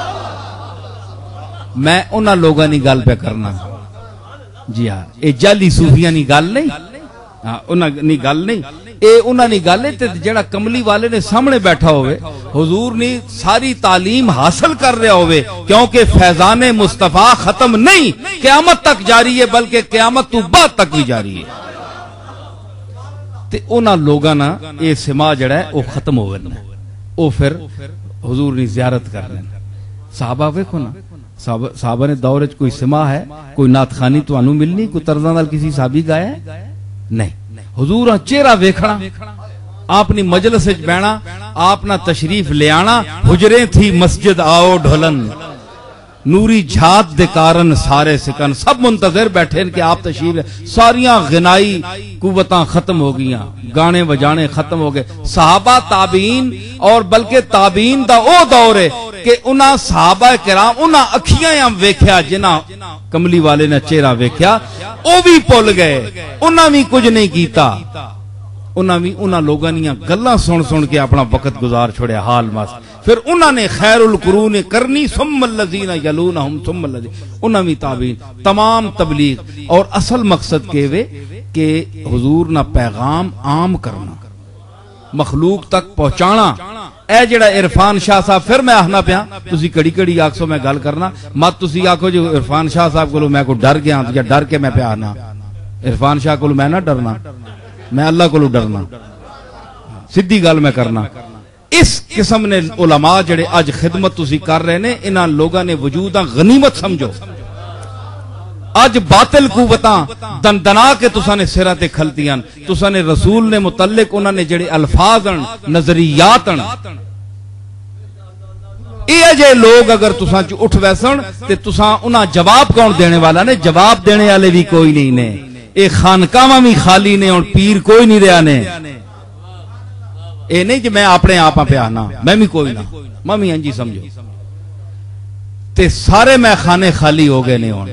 میں انہاں لوگاں نی گل پہ کرنا جی ہاں اے جعلی صوفیاں نی گل نہیں ہاں انہاں نی گل نہیں اے انہاں نی گل ہے تے جڑا کملی والے نے سامنے بیٹھا ہوئے حضور نے ساری تعلیم حاصل کر رہا ہوئے کیونکہ فیضان مصطفیٰ ختم نہیں قیامت تک جاری ہے بلکہ قیامت تو بعد تک بھی جاری ہے تے انہاں لوگاں نا اے سما جڑا ہے او ختم ہوئے او پھر حضور نے زیارت کر لیں صحابہ ویکھو نا صحابہ نے دور وچ کوئی سما ہے کوئی نعت خوانی تو انو ملنی کوئی طرزاں نال کسی صحابی گایا ہے نہیں حضور دا چہرہ ویکھنا، اپنی مجلس وچ بیٹھنا، آپ نہ تشریف لے آنا، حجریں تھی مسجد آؤ ڈھولن، نوری جھات دے کارن سارے سکن، سب منتظر بیٹھے کہ آپ تشریف لے، ساریاں غنائی قوتاں ختم ہو گئیاں، گانے بجانے ختم ہو گئے، صحابہ تابعین اور بلکہ تابعین دا او دور ہے کہ انہاں صحابہ کرام انہاں اکھیاں ہم ویکھیا جنہاں کملی والے نے چہرہ ویکھیا، او بھی پل گئے، انہاں بھی کچھ نہیں کیتا، انہاں بھی انہاں لوگاں دیاں گلاں سن سن کے اپنا وقت گزار چھوڑیا حال مس، پھر انہاں نے خیر القرون کرنی ثم الذین یلونہم ثم الذین، انہاں بھی تابعین، تمام تبلیغ، اور اصل مقصد کے وے کہ حضور نہ پیغام عام کرنا، مخلوق تک پہنچانا، اے جڑا عرفان شاہ صاحب، پھر میں آخنا پیا تسی کڑی کڑی آکسو میں گل کرنا، مت تسی آکھو جو عرفان شاہ صاحب کو میں کو ڈر گیا یا ڈر کے میں پہ آنا، عرفان شاہ کو میں نہ ڈرنا، میں اللہ کو ڈرنا، سیدھی گل میں کرنا۔ اس قسم نے علماء جڑے اج خدمت تسی کر رہے نے، انہاں لوگاں نے وجوداں غنیمت سمجھو، اج باطل قوتاں دن دنا کے تساں نے سرہ تے کھلتیاں، تساں نے رسول نے متعلق انہاں نے جڑے الفاظ ان نظریات ان، اے جے لوگ اگر تساں چ اٹھ ویسن تے تساں انہاں جواب کون دینے والا نے؟ جواب دینے والے بھی کوئی نہیں نے، اے خانقاہاں بھی خالی نے اور پیر کوئی نہیں رہا نے، اے نہیں کہ میں اپنے آپ پہ آنا، میں بھی کوئی نہ، میں بھی انجی سمجھو، تے سارے میں خانے خالی ہو گئے نے ہون،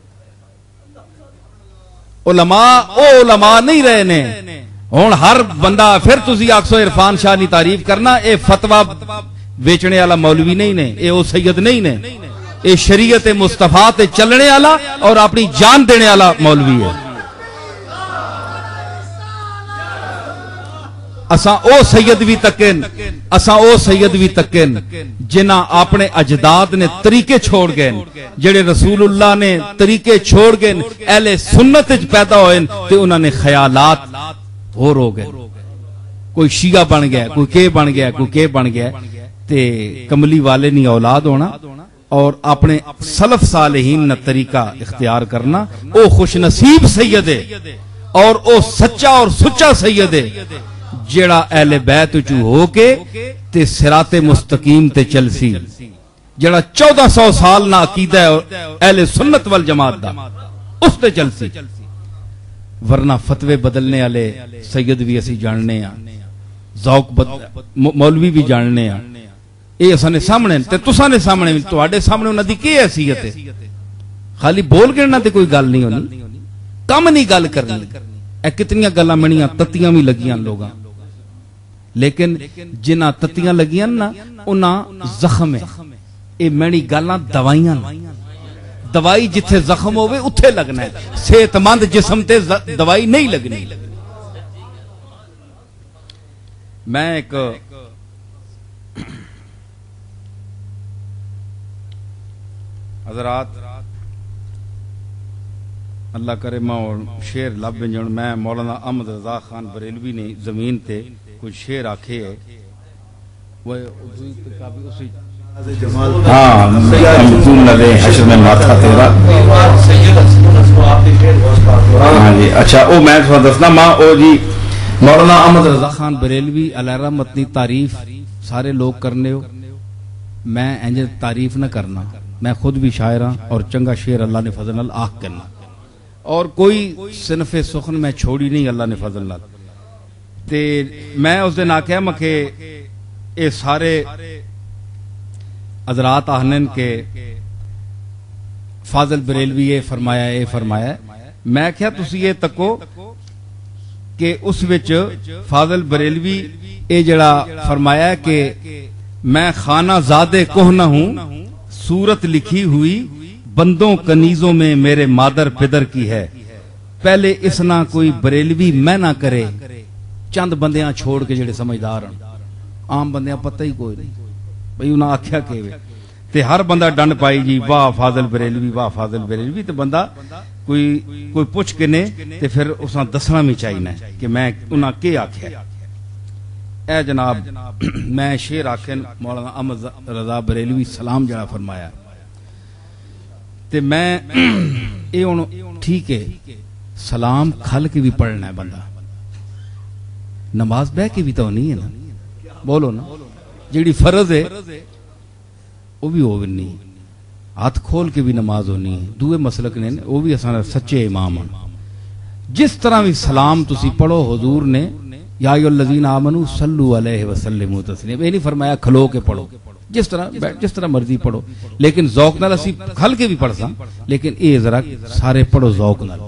علماء او علماء نہیں رہے نے ہون، ہر بندہ پھر تسی آکسو عرفان شاہ نہیں تعریف کرنا، اے فتوہ بیچنے والا مولوی نہیں نے، اے او سید نہیں نے، اے شریعت مصطفیٰ تے چلنے والا اور اپنی جان دینے والا مولوی ہے۔ اساں او سید بھی تکن، اساں او سید بھی تکن جنہاں اپنے اجداد نے طریقے چھوڑ گئے، جڑے رسول اللہ نے طریقے چھوڑ گئے، اہل سنت پیدا ہوئے تے انہاں نے خیالات اور ہو گئے، کوئی شیعہ بن گیا، کوئی کے بن گیا، کوئی کے بن گیا، تے کملی والے نہیں اولاد ہونا اور اپنے سلف صالحین نہ طریقہ اختیار کرنا، او خوش نصیب سید ہے اور او سچا اور سچا سید ہے جیڑا اہل بیت چو ہو کے تے صراط مستقیم تے چلسی، جیڑا چودہ سو سال نہ عقیدہ ہے اہل سنت والجماعت دا اس تے چلسی، ورنہ فتوے بدلنے والے سید بھی اسی جاننے ہیں، ذوق مولوی بھی جاننے ہیں، اے اساں نے سامنے تے تساں نے سامنے، تواڈے سامنے انہاں دی کی حیثیت ہے؟ خالی بول کے نہ تے کوئی گل نہیں ہونی، کم نہیں گل کرنی، اے کتنیاں گلاں منیاں تتیاں بھی لگیاں لوگاں، لیکن جنہ تتیاں لگیاں نا انہاں زخم ہے، اے مینی گالاں دوائیاں، دوائی جتھے زخم ہوئے اتھے لگنا ہے، صحت مند جسم تے دوائی نہیں لگنی۔ میں ایک حضرات اللہ کرے میں شیر لب بنجن، میں مولانا احمد رضا خان بریلوی نے زمین تے کچھ شیر آکھے ہے، وہ اسی ہاں امتون لے حشر میں ماتھا تیرا، ہاں جی اچھا او میں تھوڑا دسنا ماں او جی مولانا احمد رضا خان بریلوی علیہ رحمت دی تعریف سارے لوگ کرنے ہو، میں انج تعریف نہ کرنا، میں خود بھی شاعر ہاں اور چنگا شعر اللہ نے فضل نال آکھ کرنا، اور کوئی صنف سخن میں چھوڑی نہیں اللہ نے فضل نال، تے میں اس دن آکھیا مکھے اے سارے حضرات آہنن کے فاضل بریلوی اے فرمایا اے فرمایا، میں کیا تسی یہ تکو کہ اس وچ فاضل بریلوی اے جڑا فرمایا کہ میں خانہ زادے کوہنہ ہوں، صورت لکھی ہوئی بندوں کنیزوں میں میرے مادر پدر کی ہے، پہلے اسنا کوئی بریلوی میں نہ کرے، چند بندیاں چھوڑ کے جڑے سمجھدار ہیں، عام بندیاں پتہ ہی کوئی نہیں، بھئی انہاں آکھیا کہ تے ہر بندہ ڈنڈ پائی جی واہ فاضل بریلوی واہ فاضل بریلوی، تے بندہ کوئی کوئی پوچھ کے نے تے پھر اساں دسنا بھی چاہیے کہ میں انہاں کے آکھیا۔ اے جناب میں شعر آکھن مولانا احمد رضا بریلوی سلام جڑا فرمایا تے میں اے ہن ٹھیک ہے سلام کھل کے بھی پڑھنا ہے بندہ، نماز بہ کے بھی تو نہیں ہے نا، بولو نا، جیڑی فرض ہے وہ بھی ہو نہیں، ہاتھ کھول کے بھی نماز ہونی ہے. دوے مسلک نے وہ بھی اساں سچے امام ہیں. جس طرح بھی سلام تسی پڑھو حضور نے یا ایھا الذین آمنوا صلوا علیہ وسلموا تسلیما، یہ نہیں فرمایا کھلو کے پڑھو، جس طرح جس طرح مرضی پڑھو، لیکن ذوق نال اسی کھل کے بھی پڑھ ساں، لیکن اے ذرا سارے پڑھو ذوق نال.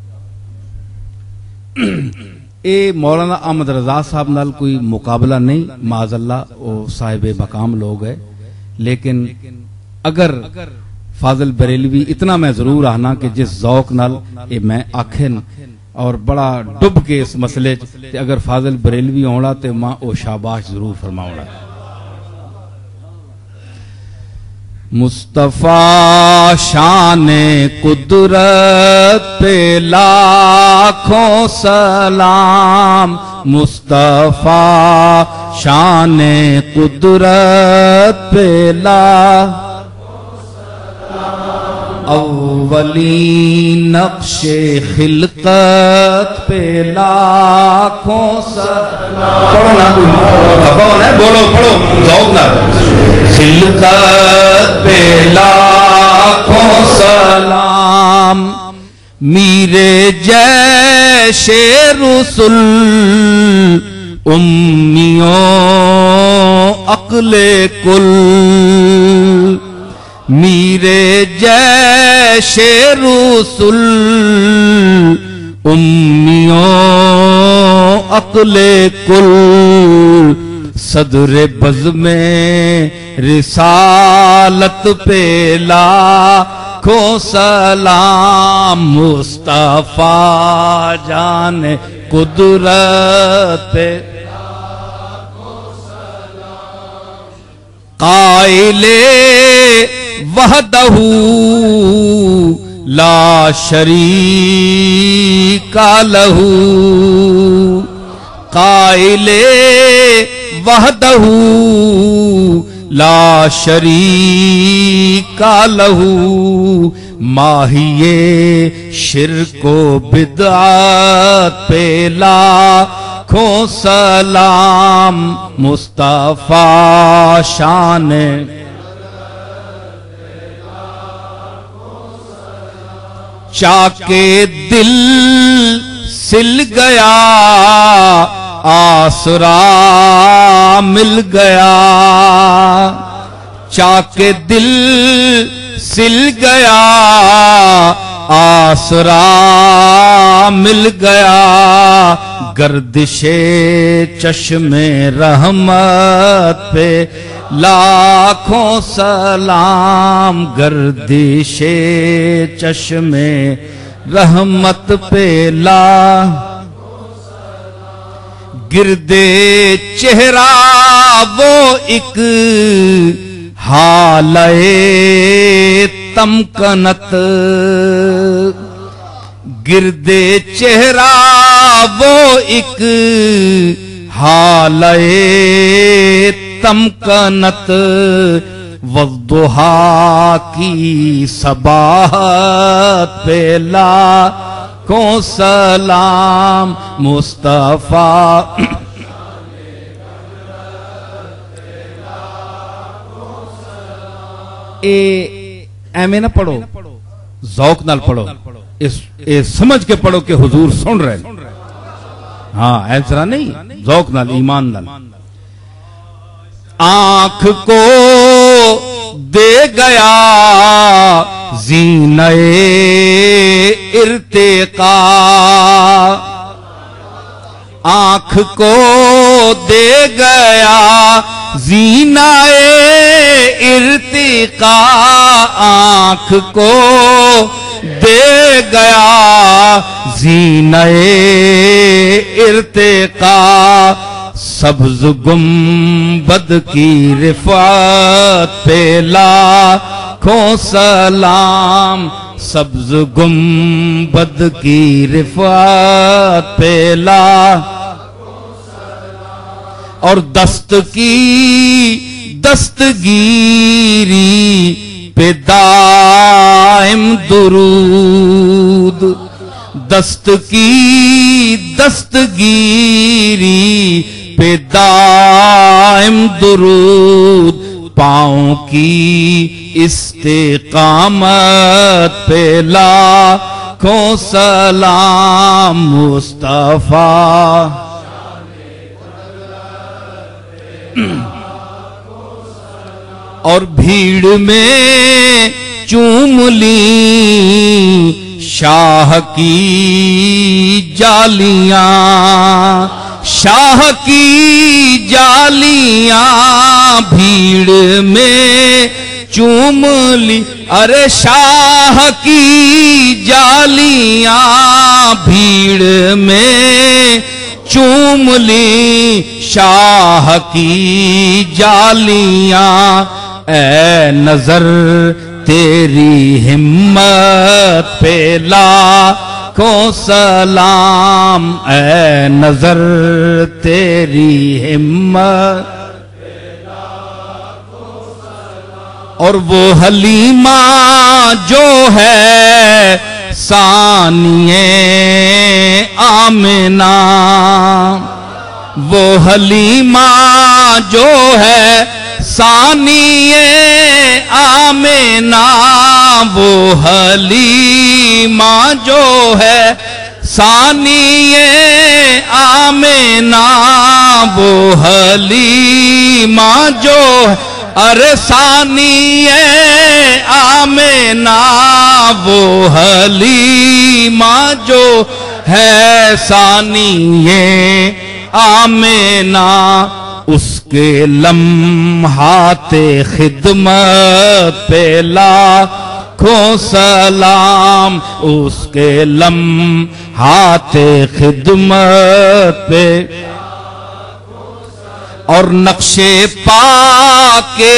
اے مولانا احمد رضا صاحب نال کوئی مقابلہ نہیں، معاذ اللہ وہ صاحب مقام لوگ ہے، لیکن اگر فاضل بریلوی اتنا میں ضرور آنا کہ جس ذوق نال اے میں آکھن اور بڑا ڈب کے اس مسئلے تے اگر فاضل بریلوی ہونا تے ماں او شاباش ضرور فرماؤنا. مصطفیٰ شان قدرت پہ لاکھوں سلام، مصطفیٰ شان قدرت پہ لاکھوں اولین نقش خلقت پہ لاکھوں سلام. پڑھو نا، بولو پڑھو ذوق نہ، خلقت پہ لاکھوں سلام، میرے جیسے رسول امیوں عقل کل، میرے جیسے رسول امیوں عقل کل، صدر بزم رسالت پہ لاکھوں سلام، مصطفیٰ جان قدرت پہ قائل وحدہ لا شریک لہ، قائل وحدہ لا شریک لہ، ماہی شرک و بدعت پہ لاکھوں سلام، مصطفیٰ شان چاکے دل سل گیا آسرا مل گیا، چاکے دل سل گیا آسرا مل گیا، گردش چشم رحمت پہ لاکھوں سلام، گردش چشم رحمت پہ لاکھوں سلام، گردے چہرہ وہ ایک حالے تمکنت، گردے چہرہ وہ ایک حالے تمکنت، والضحا کی صباحت پہ لاکھوں سلام، مصطفیٰ اے ایمیں نہ پڑھو، ذوق نال پڑھو، اے سمجھ کے پڑھو کہ حضور سن رہے ہیں. ہاں ایسا نہیں، ذوق نال، ایمان نال. آنکھ کو دے گیا زینہ ارتقا، آنکھ کو دے گیا زینہ ارتقا، آنکھ کو دے گیا زینہ ارتقا، سبز گنبد کی رفعت پہ لاکھوں سلام، سبز گنبد کی رفعت پہ لاکھوں سلام، اور دست کی دستگیری پہ دائم درود، دست کی دستگیری پہ دائم درود، پاؤں کی استقامت پہ لاکھوں سلام مصطفیٰ۔ اور بھیڑ میں چوم لی شاہ کی جالیاں، شاہ کی جالیاں بھیڑ میں چوم لی، ارے شاہ کی جالیاں بھیڑ میں چوم لی، شاہ کی جالیاں۔ اے نظر تیری ہمت پہ لاکھوں سلام، اے نظر تیری ہمت پہ لاکھوں سلام۔ اور وہ حلیمہ جو ہے ثانیہ آمنہ، وہ حلیمہ جو ہے ثانیہ آمنہ، وہ حلیمہ جو ہے ثانیہ آمنہ، وہ حلیمہ جو ہے ارے ثانیہ آمنہ، وہ حلیمہ جو ہے ثانیہ آمنہ۔ اس کے لمحات خدمت پہ لاکھوں سلام، اس کے لمحات خدمت پہ۔ اور نقشے پا کے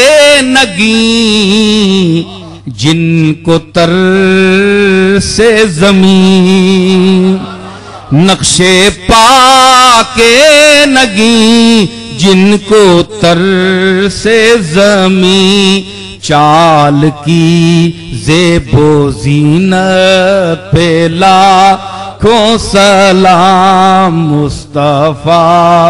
نگیں جن کو تر سے زمین، نقشے پا کے نگیں جن کو تر سے زمین، چال کی زیب و زینت پہ لاکھوں سلام مصطفیٰ۔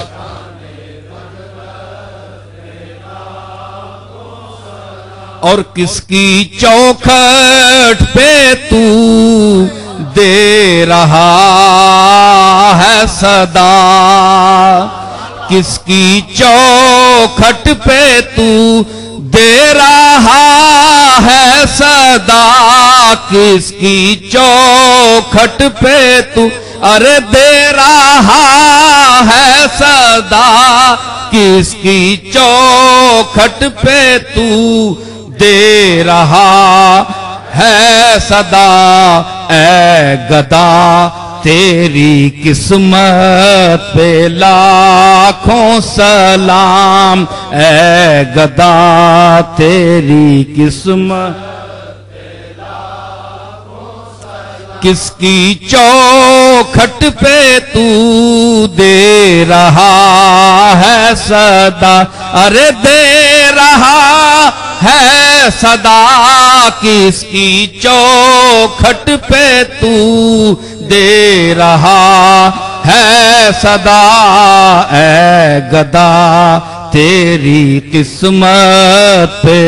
اور کس کی چوکھٹ پہ تو دے رہا ہے صدا، کس کی چوکھٹ پہ تو دے رہا ہے صدا، کس کی چوکھٹ پہ تو ارے دے رہا ہے صدا، کس کی چوکھٹ پہ تو دے رہا ہے صدا۔ اے گدا تیری قسمت پہ لاکھوں سلام، اے گدا تیری قسمت پہ لاکھوں سلام۔ کس کی چوکھٹ پہ تو دے رہا ہے صدا، ارے دے رہا ہے صدا، کس کی چوکھٹ پہ تو دے رہا ہے صدا۔ اے گدا تیری قسمت پہ،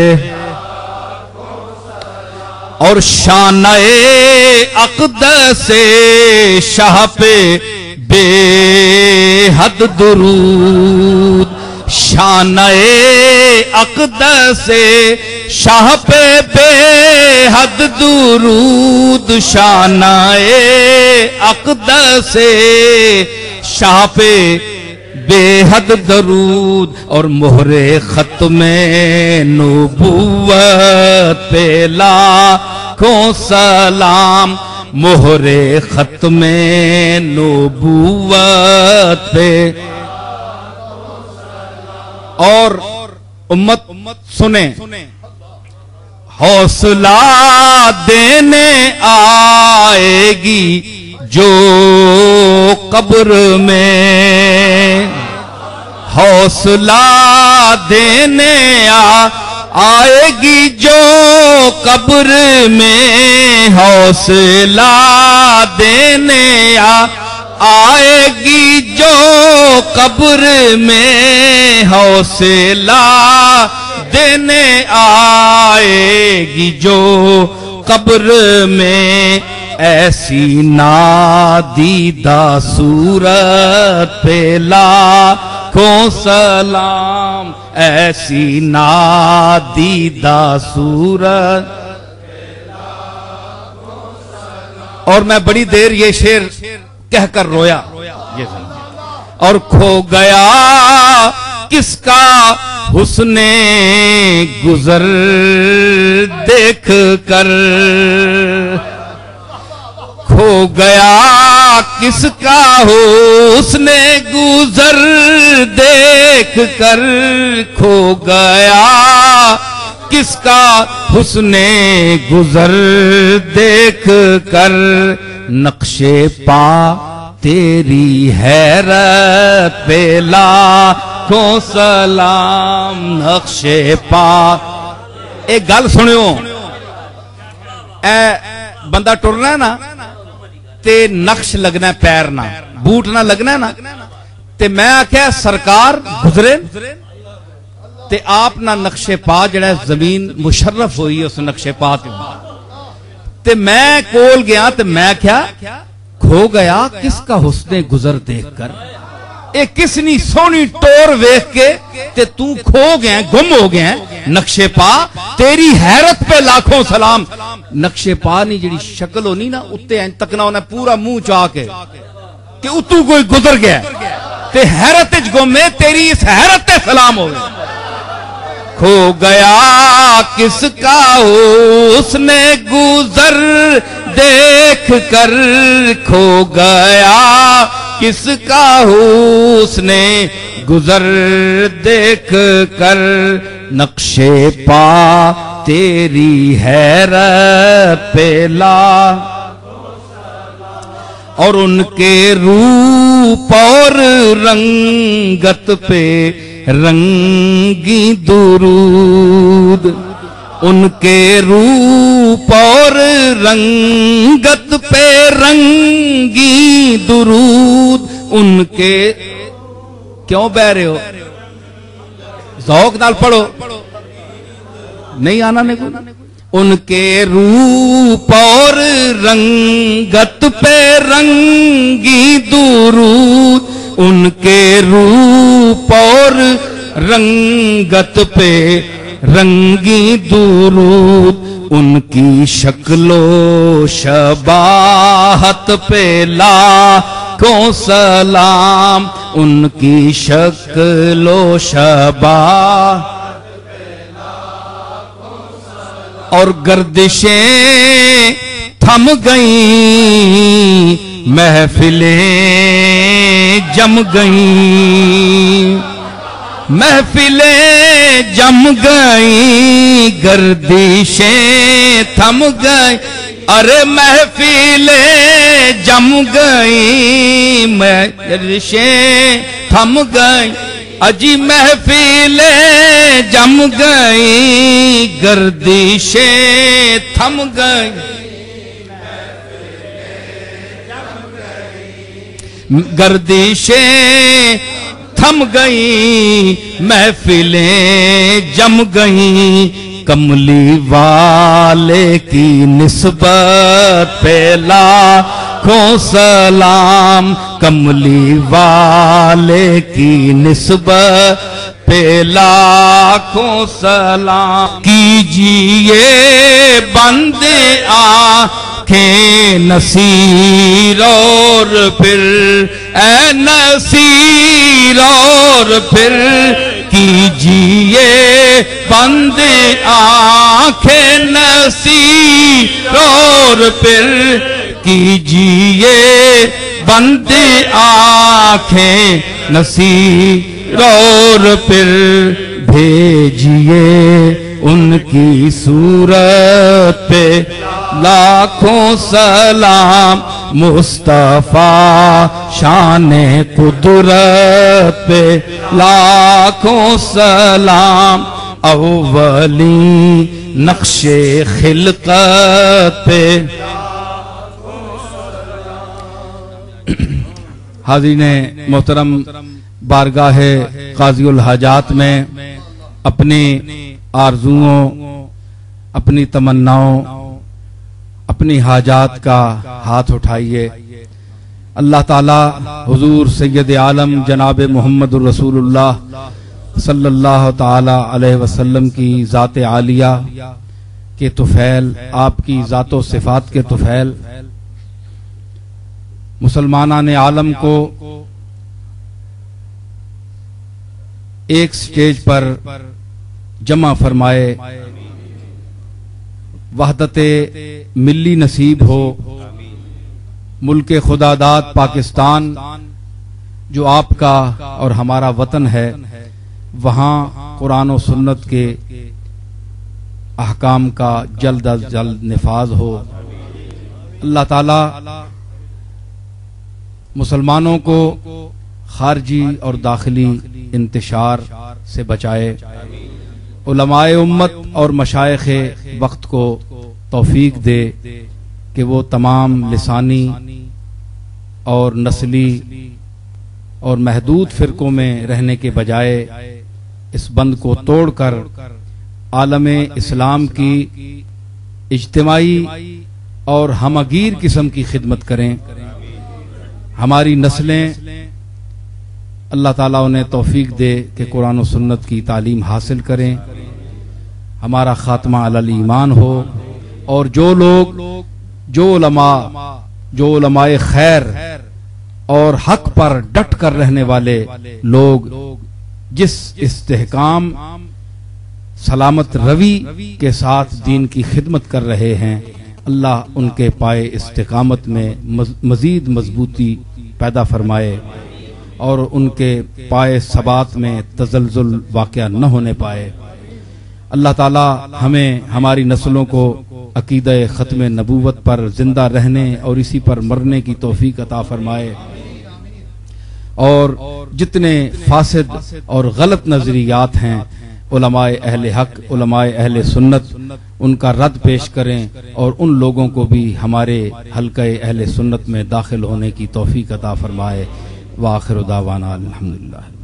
اور شانہ اقدس شاہ پہ بے حد درود، شانہ اقدس شاہ پہ بے حد درود، شانہ اقدس شاہ پہ بے حد درود۔ اور مہر ختم نبوت پہ لاکھوں سلام، مہر ختم نبوت پہ۔ اور امت سنیں، حوصلہ دینے آئے گی جو قبر میں، حوصلہ دینے آئے گی جو قبر میں حوصلہ دینے آ آئے گی جو قبر میں حوصلہ دینے آئے گی جو قبر میں ایسی نادیدہ صورت پہ لاکھوں سلام ایسی نادیدہ صورت اور میں بڑی دیر یہ شعر کہہ کر رویا اور کھو گیا کس کا حسن گزر دیکھ کر کھو گیا کس کا حسن گزر دیکھ کر کھو گیا کس کا حسن گزر دیکھ کر نقش پا تیری حیرت پہ لاکھوں سلام نقش پا ایک گل سنیو اے بندہ ٹرنا ہے نا تے نقش لگنا ہے پیر نہ بوٹ نہ لگنا ہے نا تے میں آکھیا سرکار گزرے تے آپ نہ نقش پا جڑا زمین مشرف ہوئی اس نقش پا تے تے میں کول گیا تے میں کیا کھو گیا کس کا حسن گزر دیکھ کر اے کس نی سونی ٹور ویکھ کے تے تو کھو گیا گم ہو گیا نقش پا تیری حیرت پہ لاکھوں سلام نقش پا نی جڑی شکل ہونی نا اتے این تکنا ہونا پورا منہ چاہ کے کہ اتو کوئی گزر گیا تے حیرت اچ گمے تیری اس حیرت تے سلام ہوئے کھو گیا کس کا حسن گزر دیکھ کر کھو گیا کس کا حسن گزر دیکھ کر نقش پا تیری حیرت پہ لا اور ان کے روپ اور رنگت پہ رنگی درود ان کے روپ اور رنگت پہ رنگی درود ان کے کیوں بہ رہے ہو ذوق نال پڑھو نہیں آنا نے کوئی ان کے روپ اور رنگت پہ رنگی درود ان کے روپ اور رنگت پہ رنگی درود ان کی شکل و شباہت پہ لاکھوں سلام ان کی شکل و شباہت اور گردشیں تھم گئیں محفلیں جم گئیں محفلیں جم گئیں گردشیں تھم گئیں ارے محفلیں جم گئیں گردشیں تھم گئیں اجی محفلیں جم گئیں گردشیں تھم گئیں گردشیں تھم گئیں محفلیں جم گئیں کملی والے کی نسبت پہ لاکھوں سلام کملی والے کی نسبت پہ لاکھوں سلام کیجئے بند آنکھیں نصیر اور پھر اے نصیر اور پھر کیجئے بند آنکھیں نصیر اور پھر کیجئے بند آنکھیں نصیر اور پھر بھیجئے ان کی صورت پہ لاکھوں سلام مصطفیٰ شان قدرت پہ لاکھوں سلام اولی نقش خلقت پہ. حاضرین محترم، بارگاہ قاضی الحاجات میں اپنی آرزوؤں، اپنی تمناؤں، اپنی حاجات کا ہاتھ اٹھائیے. اللہ تعالی حضور سید عالم جناب محمد الرسول اللہ صلی اللہ تعالی علیہ وسلم کی ذات عالیہ کے طفیل، آپ کی ذات و صفات کے طفیل، مسلمانان عالم کو ایک سٹیج پر جمع فرمائے، وحدت ملی نصیب ہو. ملک خدا داد پاکستان جو آپ کا اور ہمارا وطن ہے، وہاں قرآن و سنت کے احکام کا جلد از جلد نفاذ ہو. اللہ تعالی مسلمانوں کو خارجی اور داخلی انتشار سے بچائے. علماء امت اور مشائخ وقت کو توفیق دے کہ وہ تمام لسانی اور نسلی اور محدود فرقوں میں رہنے کے بجائے اس بند کو توڑ کر عالم اسلام کی اجتماعی اور ہمگیر قسم کی خدمت کریں. ہماری نسلیں اللہ تعالیٰ انہیں توفیق دے کہ قرآن و سنت کی تعلیم حاصل کریں، ہمارا خاتمہ علی الایمان ہو. اور جو لوگ، جو علماء جو علماء خیر اور حق پر ڈٹ کر رہنے والے لوگ جس استحکام سلامت روی کے ساتھ دین کی خدمت کر رہے ہیں، اللہ ان کے پائے استقامت میں مزید مضبوطی پیدا فرمائے اور ان کے پائے ثبات میں تزلزل واقع نہ ہونے پائے. اللہ تعالی ہمیں ہماری نسلوں کو عقیدہ ختم نبوت پر زندہ رہنے اور اسی پر مرنے کی توفیق عطا فرمائے، اور جتنے فاسد اور غلط نظریات ہیں علماء اہل حق، علماء اہل سنت، ان کا رد پیش کریں اور ان لوگوں کو بھی ہمارے حلقہ اہل سنت میں داخل ہونے کی توفیق عطا فرمائے. وآخر دعوانا الحمدللہ.